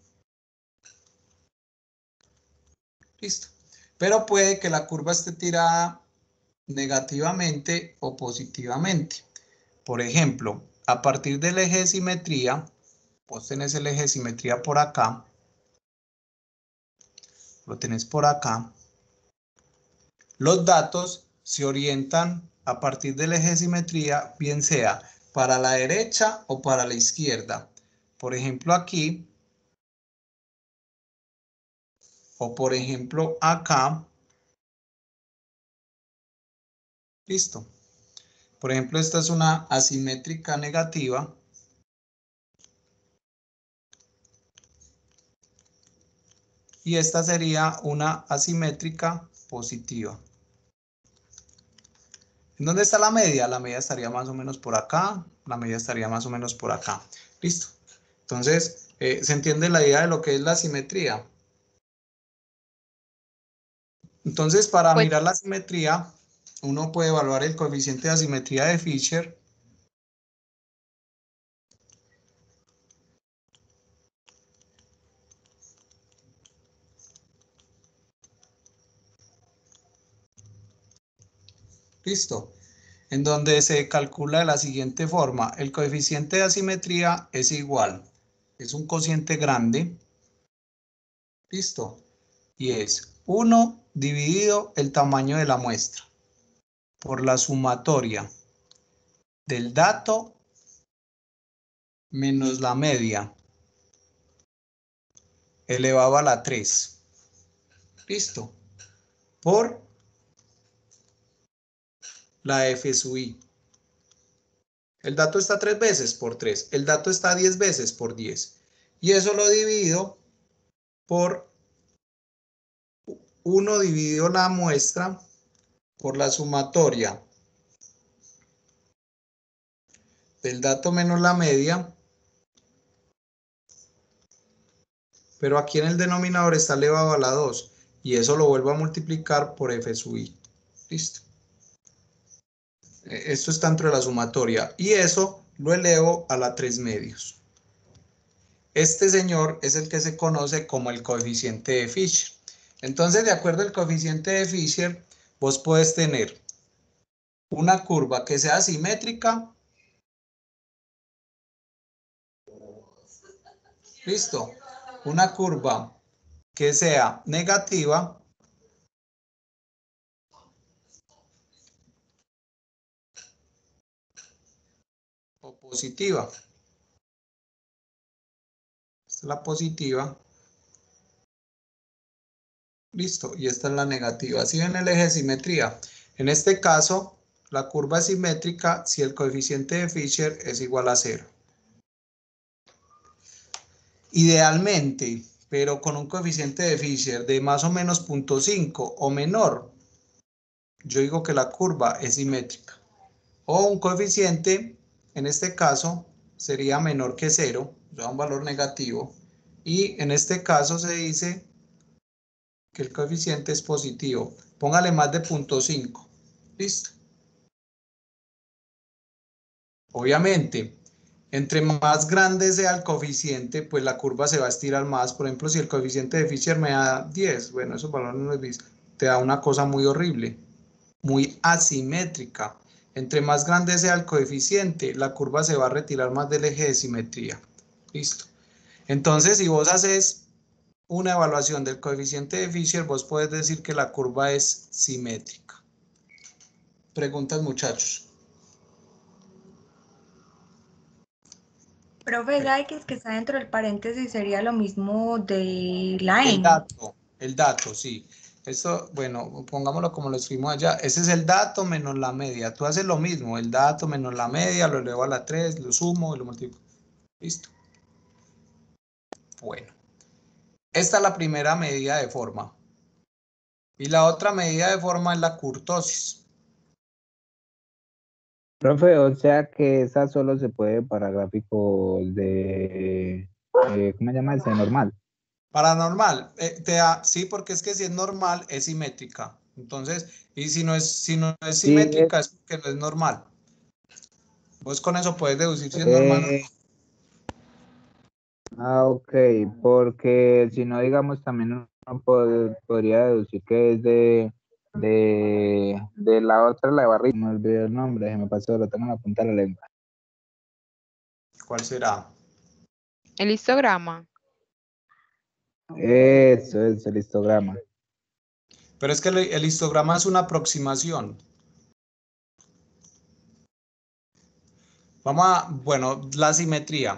Listo. Pero puede que la curva esté tirada negativamente o positivamente. Por ejemplo, a partir del eje de simetría, vos tenés el eje de simetría por acá, lo tenés por acá. Los datos se orientan a partir del eje de simetría, bien sea para la derecha o para la izquierda. Por ejemplo, aquí, o por ejemplo, acá. Listo. Por ejemplo, esta es una asimétrica negativa. Y esta sería una asimétrica positiva. ¿En dónde está la media? La media estaría más o menos por acá. La media estaría más o menos por acá. Listo. Entonces, ¿se entiende la idea de lo que es la asimetría? Entonces, para mirar la asimetría, uno puede evaluar el coeficiente de asimetría de Fisher. Listo. En donde se calcula de la siguiente forma. El coeficiente de asimetría es igual. Es un cociente grande. Listo. Y es 1 dividido el tamaño de la muestra por la sumatoria del dato menos la media elevado a la 3. Listo. Por la F sub I. El dato está 3 veces por 3. El dato está 10 veces por 10. Y eso lo divido por 1 dividido la muestra por la sumatoria del dato menos la media, pero aquí en el denominador está elevado a la 2, y eso lo vuelvo a multiplicar por f sub i. Listo. Esto está dentro de la sumatoria, y eso lo elevo a la 3 medios. Este señor es el que se conoce como el coeficiente de Fisher. Entonces, de acuerdo al coeficiente de Fisher, vos podés tener una curva que sea simétrica. Listo. Una curva que sea negativa. O positiva. Esta es la positiva. Listo. Y esta es la negativa. Así ven el eje de simetría. En este caso, la curva es simétrica si el coeficiente de Fisher es igual a 0. Idealmente, pero con un coeficiente de Fisher de más o menos 0.5 o menor, yo digo que la curva es simétrica. O un coeficiente, en este caso, sería menor que 0, o sea, un valor negativo. Y en este caso se dice que el coeficiente es positivo. Póngale más de 0.5. Listo. Obviamente, entre más grande sea el coeficiente, pues la curva se va a estirar más. Por ejemplo, si el coeficiente de Fisher me da 10, bueno, esos valores no los viste, te da una cosa muy horrible, muy asimétrica. Entre más grande sea el coeficiente, la curva se va a retirar más del eje de simetría. Listo. Entonces, si vos haces una evaluación del coeficiente de Fisher, vos puedes decir que la curva es simétrica. Preguntas, muchachos. Profe, ¿sabe que es que está dentro del paréntesis sería lo mismo de la El n? dato, sí. Esto, bueno, pongámoslo como lo escribimos allá. Ese es el dato menos la media. Tú haces lo mismo, el dato menos la media, lo elevo a la 3, lo sumo y lo multiplico. Listo. Bueno. Esta es la primera medida de forma. Y la otra medida de forma es la kurtosis. Profe, o sea que esa solo se puede para gráficos de, ¿cómo se llama ese? Normal. Paranormal, sí, porque es que si es normal, es simétrica. Entonces, y si no es simétrica, es porque no es normal. Vos con eso puedes deducir si es normal o no. Ok, porque si no, digamos, también uno podría deducir que es de la otra, la de barriga. Me olvidé el nombre, se me pasó, lo tengo en la punta de la lengua. ¿Cuál será? El histograma. Eso es el histograma. Pero es que el histograma es una aproximación. Vamos a, bueno, la simetría.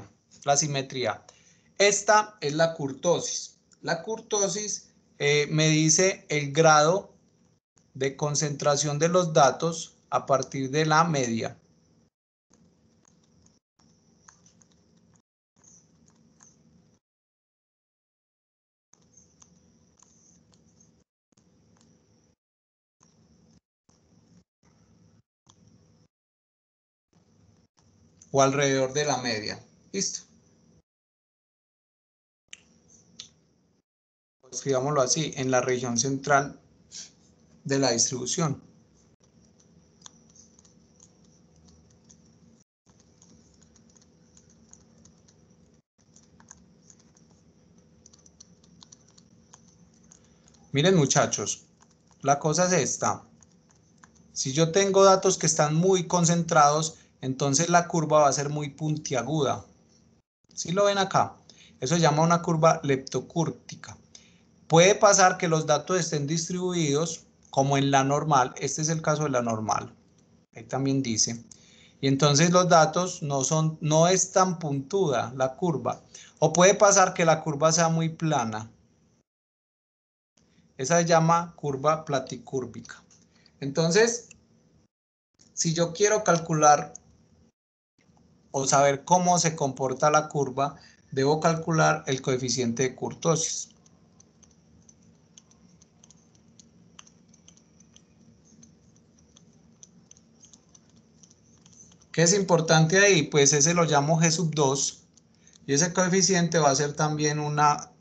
Esta es la kurtosis. La kurtosis me dice el grado de concentración de los datos a partir de la media. O alrededor de la media. Listo. Escribámoslo así, en la región central de la distribución. Miren, muchachos, la cosa es esta. Si yo tengo datos que están muy concentrados, entonces la curva va a ser muy puntiaguda. ¿Sí lo ven acá? Eso se llama una curva leptocúrtica. Puede pasar que los datos estén distribuidos como en la normal. Este es el caso de la normal. Ahí también dice. Y entonces los datos no es tan puntuda la curva. O puede pasar que la curva sea muy plana. Esa se llama curva platicúrbica. Entonces, si yo quiero calcular o saber cómo se comporta la curva, debo calcular el coeficiente de kurtosis. ¿Qué es importante ahí? Pues ese lo llamo G sub 2 y ese coeficiente va a ser también un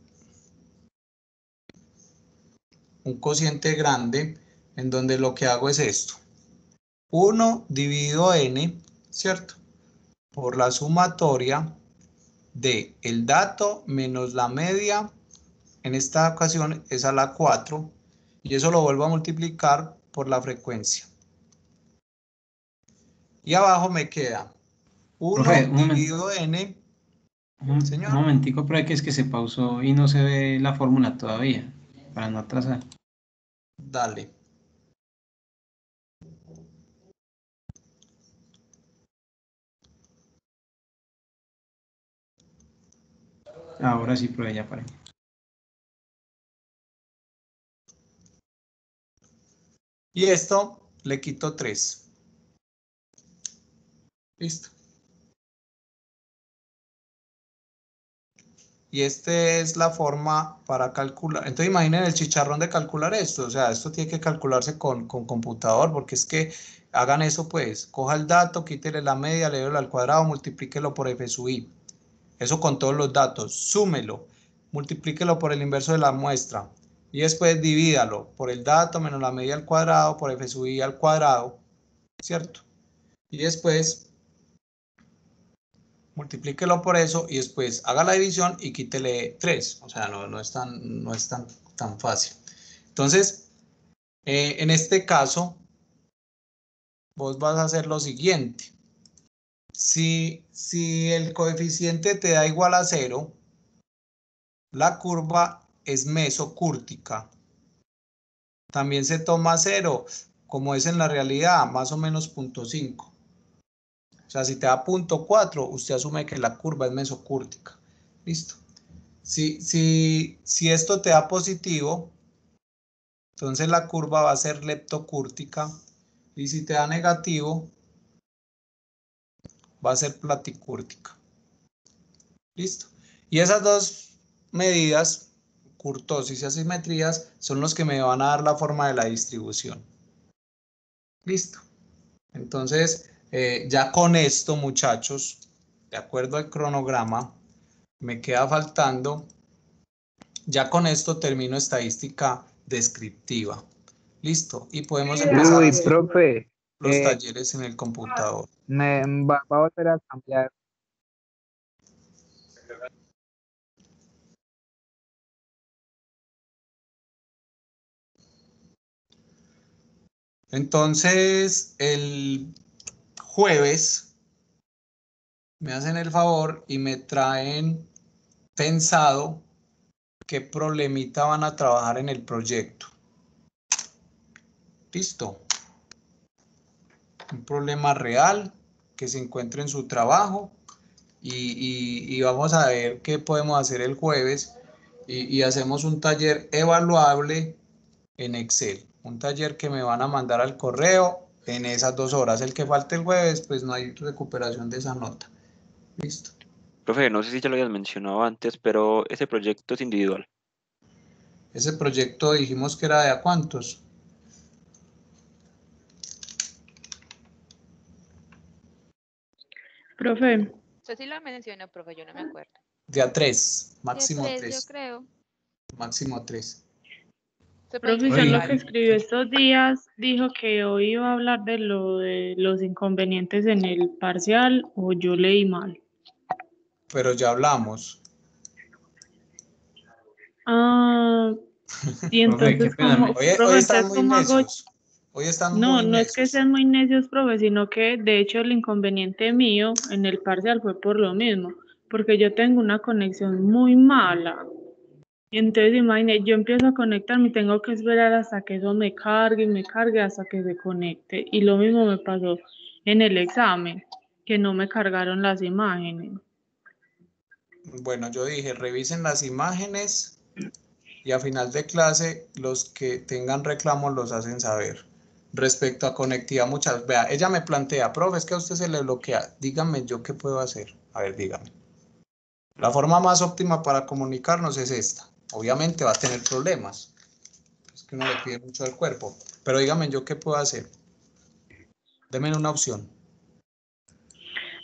cociente grande en donde lo que hago es esto. 1 dividido n, ¿cierto? Por la sumatoria de el dato menos la media, en esta ocasión es a la 4, y eso lo vuelvo a multiplicar por la frecuencia. Y abajo me queda 1 Profe, dividido n. Señor. Un momentico, pero que es que se pausó y no se ve la fórmula todavía, para no atrasar. Dale. Ahora sí, profe, ya para. Y esto le quito 3. Listo. Y esta es la forma para calcular. Entonces imaginen el chicharrón de calcular esto. O sea, esto tiene que calcularse con computador, porque es que hagan eso pues. Coja el dato, quítele la media, léelo al cuadrado, multiplíquelo por f sub i. Eso con todos los datos. Súmelo, multiplíquelo por el inverso de la muestra. Y después divídalo por el dato menos la media al cuadrado por f sub i al cuadrado. ¿Cierto? Y después multiplíquelo por eso y después haga la división y quítele 3. O sea, no es tan fácil. Entonces, en este caso, vos vas a hacer lo siguiente. Si el coeficiente te da igual a 0, la curva es mesocúrtica. También se toma 0, como es en la realidad, más o menos 0.5. O sea, si te da 0.4, usted asume que la curva es mesocúrtica. Listo. Si esto te da positivo, entonces la curva va a ser leptocúrtica. Y si te da negativo, va a ser platicúrtica. Listo. Y esas dos medidas, curtosis y asimetrías, son los que me van a dar la forma de la distribución. Listo. Entonces, ya con esto, muchachos, de acuerdo al cronograma, me queda faltando, ya con esto termino estadística descriptiva. Listo. Y podemos empezar a hacer profe, los talleres en el computador. Va a volver a cambiar. Entonces, el jueves me hacen el favor y me traen pensado qué problemita van a trabajar en el proyecto. Listo. Un problema real que se encuentre en su trabajo y vamos a ver qué podemos hacer el jueves y hacemos un taller evaluable en Excel. Un taller que me van a mandar al correo en esas 2 horas. El que falte el jueves, pues no hay recuperación de esa nota. Listo. Profe, no sé si ya lo habías mencionado antes, pero ese proyecto es individual. Ese proyecto dijimos que era de a cuántos. Profe. Usted sí lo mencionó, profe, yo no me acuerdo. De a 3, máximo De 3. yo creo. Máximo 3. Profesor, lo que escribió estos días dijo que hoy iba a hablar de los inconvenientes en el parcial, o yo leí mal. Pero ya hablamos. Ah, y entonces como hoy están muy necios. Hoy están muy necios. No es que sean muy necios, profe, sino que de hecho el inconveniente mío en el parcial fue por lo mismo, porque yo tengo una conexión muy mala. Y entonces imagínate, yo empiezo a conectarme y tengo que esperar hasta que eso me cargue hasta que se conecte. Y lo mismo me pasó en el examen, que no me cargaron las imágenes. Bueno, yo dije, revisen las imágenes y a final de clase los que tengan reclamos los hacen saber. Respecto a conectividad, vea, ella me plantea, profe, es que a usted se le bloquea. Dígame yo qué puedo hacer. A ver, dígame. La forma más óptima para comunicarnos es esta. Obviamente va a tener problemas. Es que uno le pide mucho al cuerpo. Pero dígame yo qué puedo hacer. Deme una opción.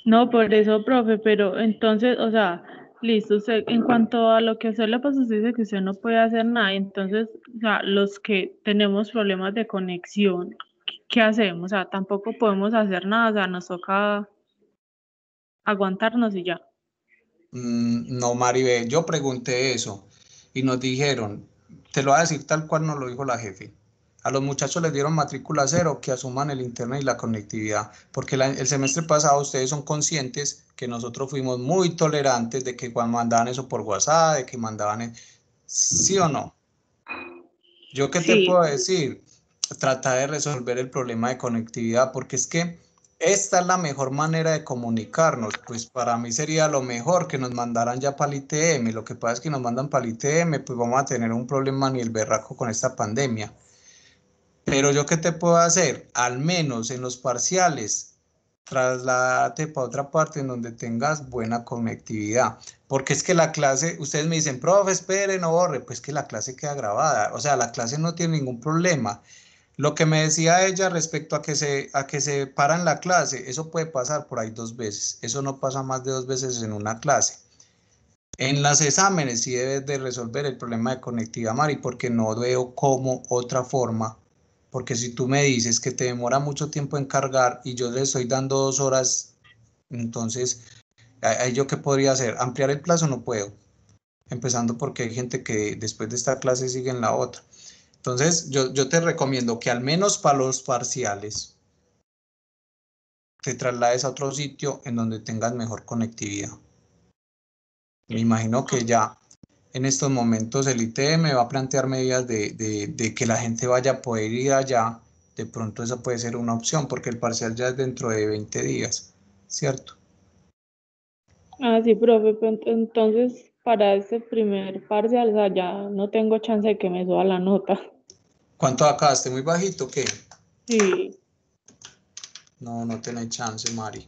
No, por eso, profe, pero entonces, o sea, listo, usted, en cuanto a lo que a usted le pasa, usted dice que usted no puede hacer nada, entonces, o sea, los que tenemos problemas de conexión, ¿qué hacemos? O sea, tampoco podemos hacer nada, o sea, nos toca aguantarnos y ya. No, Maribel, yo pregunté eso y nos dijeron, te lo voy a decir tal cual nos lo dijo la jefe. A los muchachos les dieron matrícula cero, que asuman el internet y la conectividad, porque el semestre pasado ustedes son conscientes que nosotros fuimos muy tolerantes de que cuando mandaban eso por WhatsApp, de que mandaban, ¿sí o no? ¿Yo qué te puedo decir? Tratar de resolver el problema de conectividad, porque es que esta es la mejor manera de comunicarnos. Pues para mí sería lo mejor que nos mandaran ya para el ITM. Lo que pasa es que nos mandan para el ITM, pues vamos a tener un problema ni el berraco con esta pandemia. Pero yo qué te puedo hacer, al menos en los parciales, trasládate para otra parte en donde tengas buena conectividad. Porque es que la clase, ustedes me dicen, profe, espere, no borre, pues que la clase queda grabada. O sea, la clase no tiene ningún problema. Lo que me decía ella respecto a que se paran la clase, eso puede pasar por ahí 2 veces. Eso no pasa más de 2 veces en una clase. En los exámenes sí debes de resolver el problema de conectividad, Mari, porque no veo cómo otra forma. Porque si tú me dices que te demora mucho tiempo en cargar y yo le estoy dando 2 horas, entonces, ¿yo qué podría hacer? ¿Ampliar el plazo? No puedo. Empezando porque hay gente que después de esta clase sigue en la otra. Entonces, yo te recomiendo que al menos para los parciales te traslades a otro sitio en donde tengas mejor conectividad. Me imagino que ya en estos momentos el ITM va a plantear medidas de que la gente vaya a poder ir allá. De pronto esa puede ser una opción porque el parcial ya es dentro de 20 días, ¿cierto? Ah, sí, profe, pues entonces para este primer parcial, o sea, ya no tengo chance de que me suba la nota. ¿Cuánto acabaste? ¿Muy bajito o qué? Sí. No, no tenés chance, Mari.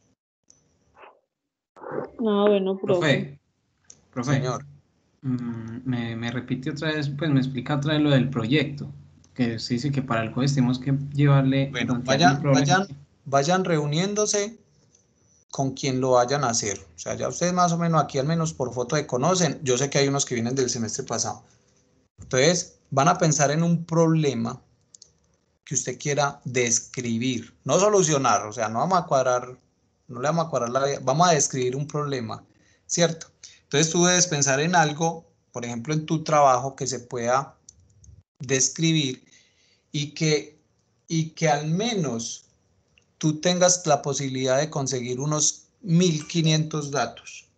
No, bueno, profe. Profe, Señor. Me repite otra vez, pues me explica otra vez lo del proyecto, que usted dice que para el jueves tenemos que llevarle, Bueno, plantearle el problema. vayan reuniéndose con quien lo vayan a hacer. O sea, ya ustedes más o menos aquí al menos por foto de conocen. Yo sé que hay unos que vienen del semestre pasado. Entonces, van a pensar en un problema que usted quiera describir, no solucionar. O sea, no vamos a cuadrar, no le vamos a cuadrar la vida, vamos a describir un problema, ¿cierto? Entonces, tú debes pensar en algo, por ejemplo, en tu trabajo que se pueda describir y que al menos tú tengas la posibilidad de conseguir unos 1500 datos.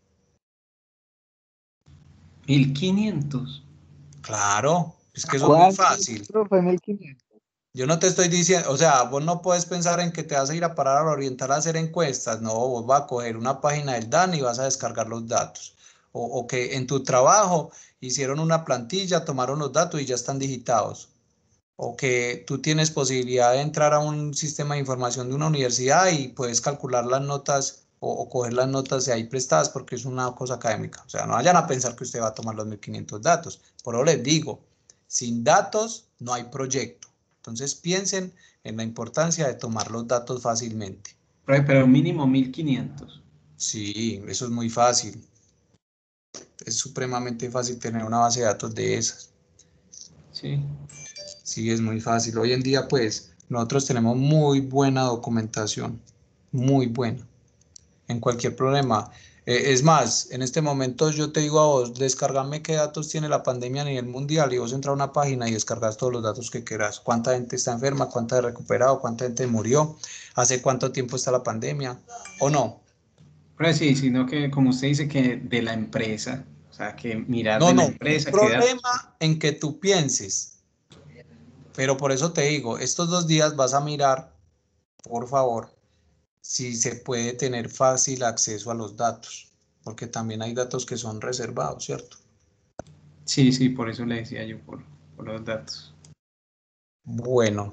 1500. Claro, es que eso es muy fácil. Profe, 1500. Yo no te estoy diciendo, o sea, vos no puedes pensar en que te vas a ir a parar a la Oriental a hacer encuestas. No, vos vas a coger una página del DAN y vas a descargar los datos. O que en tu trabajo hicieron una plantilla, tomaron los datos y ya están digitados. O que tú tienes posibilidad de entrar a un sistema de información de una universidad y puedes calcular las notas o coger las notas de ahí prestadas porque es una cosa académica. O sea, no vayan a pensar que usted va a tomar los 1500 datos. Por eso les digo, sin datos no hay proyecto. Entonces piensen en la importancia de tomar los datos fácilmente. Pero mínimo 1500. Sí, eso es muy fácil. Es supremamente fácil tener una base de datos de esas. Sí. Sí, es muy fácil. Hoy en día, pues, nosotros tenemos muy buena documentación, muy buena, en cualquier problema. Es más, en este momento yo te digo a vos, descargame qué datos tiene la pandemia a nivel mundial y vos entras a una página y descargas todos los datos que quieras. Cuánta gente está enferma, cuánta ha recuperado, cuánta gente murió, hace cuánto tiempo está la pandemia, ¿o no? Pero sí, sino que como usted dice que de la empresa, o sea, que mirar No, de la no, empresa. el problema en que tú pienses. Pero por eso te digo, estos 2 días vas a mirar, por favor, si se puede tener fácil acceso a los datos, porque también hay datos que son reservados, ¿cierto? Sí, sí, por eso le decía yo, por los datos. Bueno.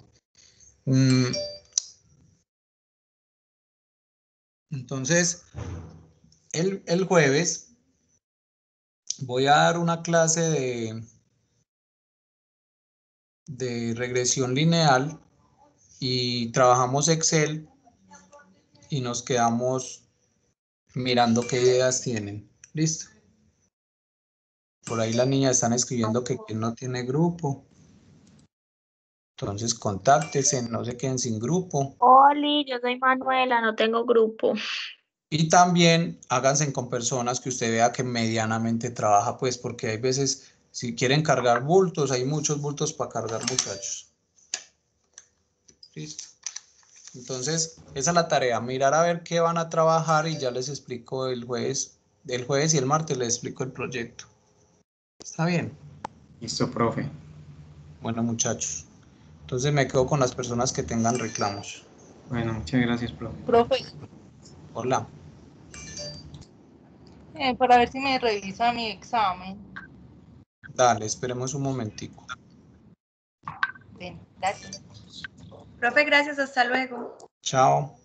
Entonces, el jueves voy a dar una clase de regresión lineal y trabajamos Excel y nos quedamos mirando qué ideas tienen. ¿Listo? Por ahí las niñas están escribiendo que no tiene grupo. Entonces, contáctense, no se queden sin grupo. Oli, yo soy Manuela, no tengo grupo. Y también háganse con personas que usted vea que medianamente trabaja, pues, porque hay veces, si quieren cargar bultos, hay muchos bultos para cargar, muchachos. ¿Listo? Entonces, esa es la tarea, mirar a ver qué van a trabajar y ya les explico el jueves y el martes les explico el proyecto. ¿Está bien? Listo, profe. Bueno, muchachos. Entonces me quedo con las personas que tengan reclamos. Bueno, muchas gracias, profe. Profe, Hola. para ver si me revisa mi examen. Dale, esperemos un momentico. Bien, gracias. Profe, gracias, hasta luego. Chao.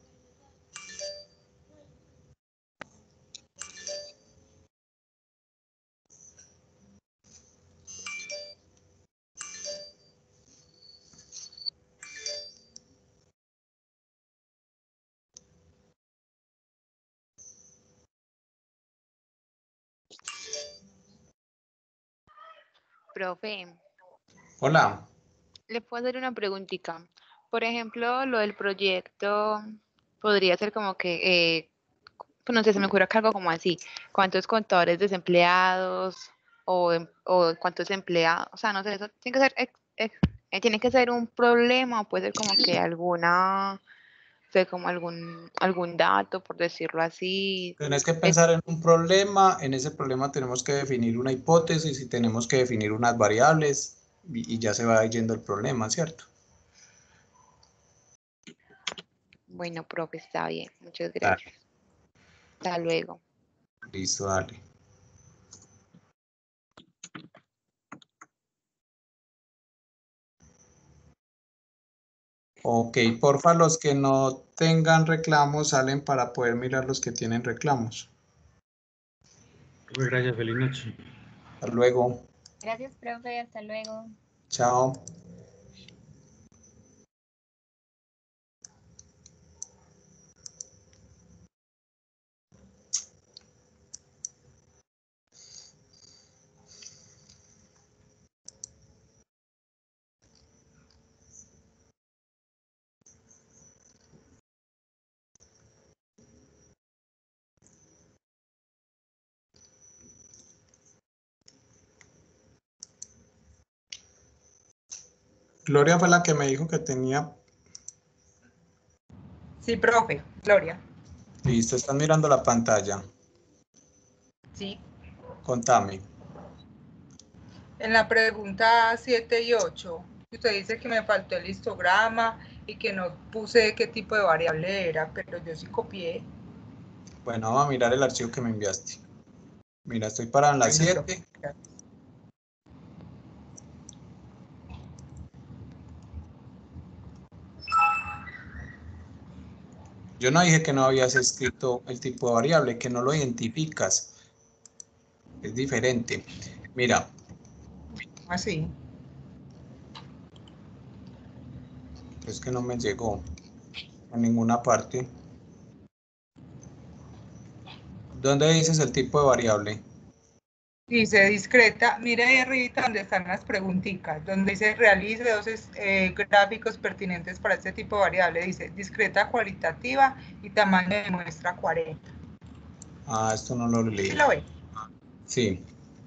Profe, Hola. le puedo hacer una preguntita. Por ejemplo, lo del proyecto podría ser como que, pues no sé, se me ocurre que algo como así. ¿Cuántos contadores desempleados o cuántos empleados? O sea, no sé, eso tiene que ser, tiene que ser un problema o puede ser como que alguna, o sea, como algún dato, por decirlo así. Tienes que pensar en un problema. En ese problema tenemos que definir una hipótesis y tenemos que definir unas variables y ya se va yendo el problema, ¿cierto? Bueno, profe, está bien. Muchas Dale. gracias. Hasta luego. Listo, dale. Ok, porfa, los que no tengan reclamos salen para poder mirar los que tienen reclamos. Gracias, feliz noche. Hasta luego. Gracias, profe, hasta luego. Chao. Gloria fue la que me dijo que tenía. Sí, profe, Gloria. Listo, están mirando la pantalla. Sí. Contame. En la pregunta 7 y 8, usted dice que me faltó el histograma y que no puse qué tipo de variable era, pero yo sí copié. Bueno, vamos a mirar el archivo que me enviaste. Mira, estoy parado en la 7. Yo no dije que no habías escrito el tipo de variable, que no lo identificas. Es diferente. Mira. Así. Es que no me llegó a ninguna parte. ¿Dónde dices el tipo de variable? Dice discreta, mira ahí arribita donde están las preguntitas, donde dice realice dos gráficos pertinentes para este tipo de variable, dice discreta cualitativa y tamaño de muestra 40. Ah, esto no lo leí. ¿Sí lo ve? Sí.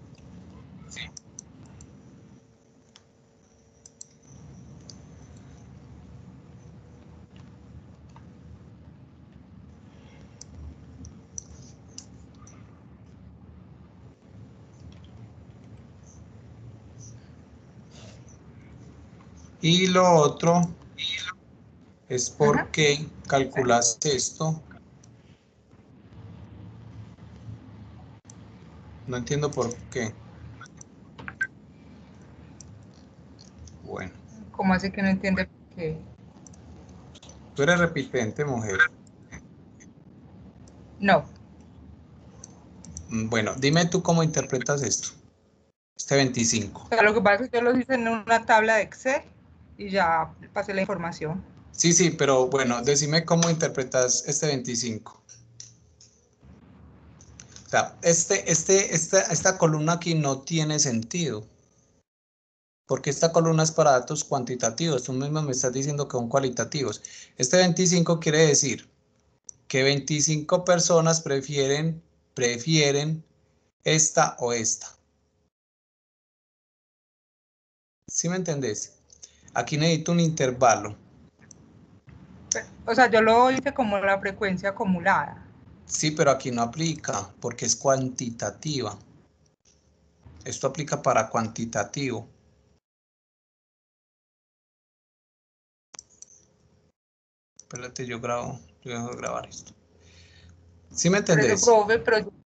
Y lo otro es por qué calculas esto. No entiendo por qué. Bueno. ¿Cómo así que no entiende por qué? Tú eres repitente, mujer. No. Bueno, dime tú cómo interpretas esto. Este 25. O sea, lo que pasa es que yo lo hice en una tabla de Excel y ya pasé la información. Sí, pero bueno, decime cómo interpretas este 25. sea, esta columna aquí no tiene sentido. Porque esta columna es para datos cuantitativos. Tú mismo me estás diciendo que son cualitativos. Este 25 quiere decir que 25 personas prefieren esta o esta. ¿Sí me entendés? Aquí necesito un intervalo. O sea, yo lo hice como la frecuencia acumulada. Sí, pero aquí no aplica porque es cuantitativa. Esto aplica para cuantitativo. Espérate, yo dejo de grabar esto. ¿Sí me entendés? Profe, pero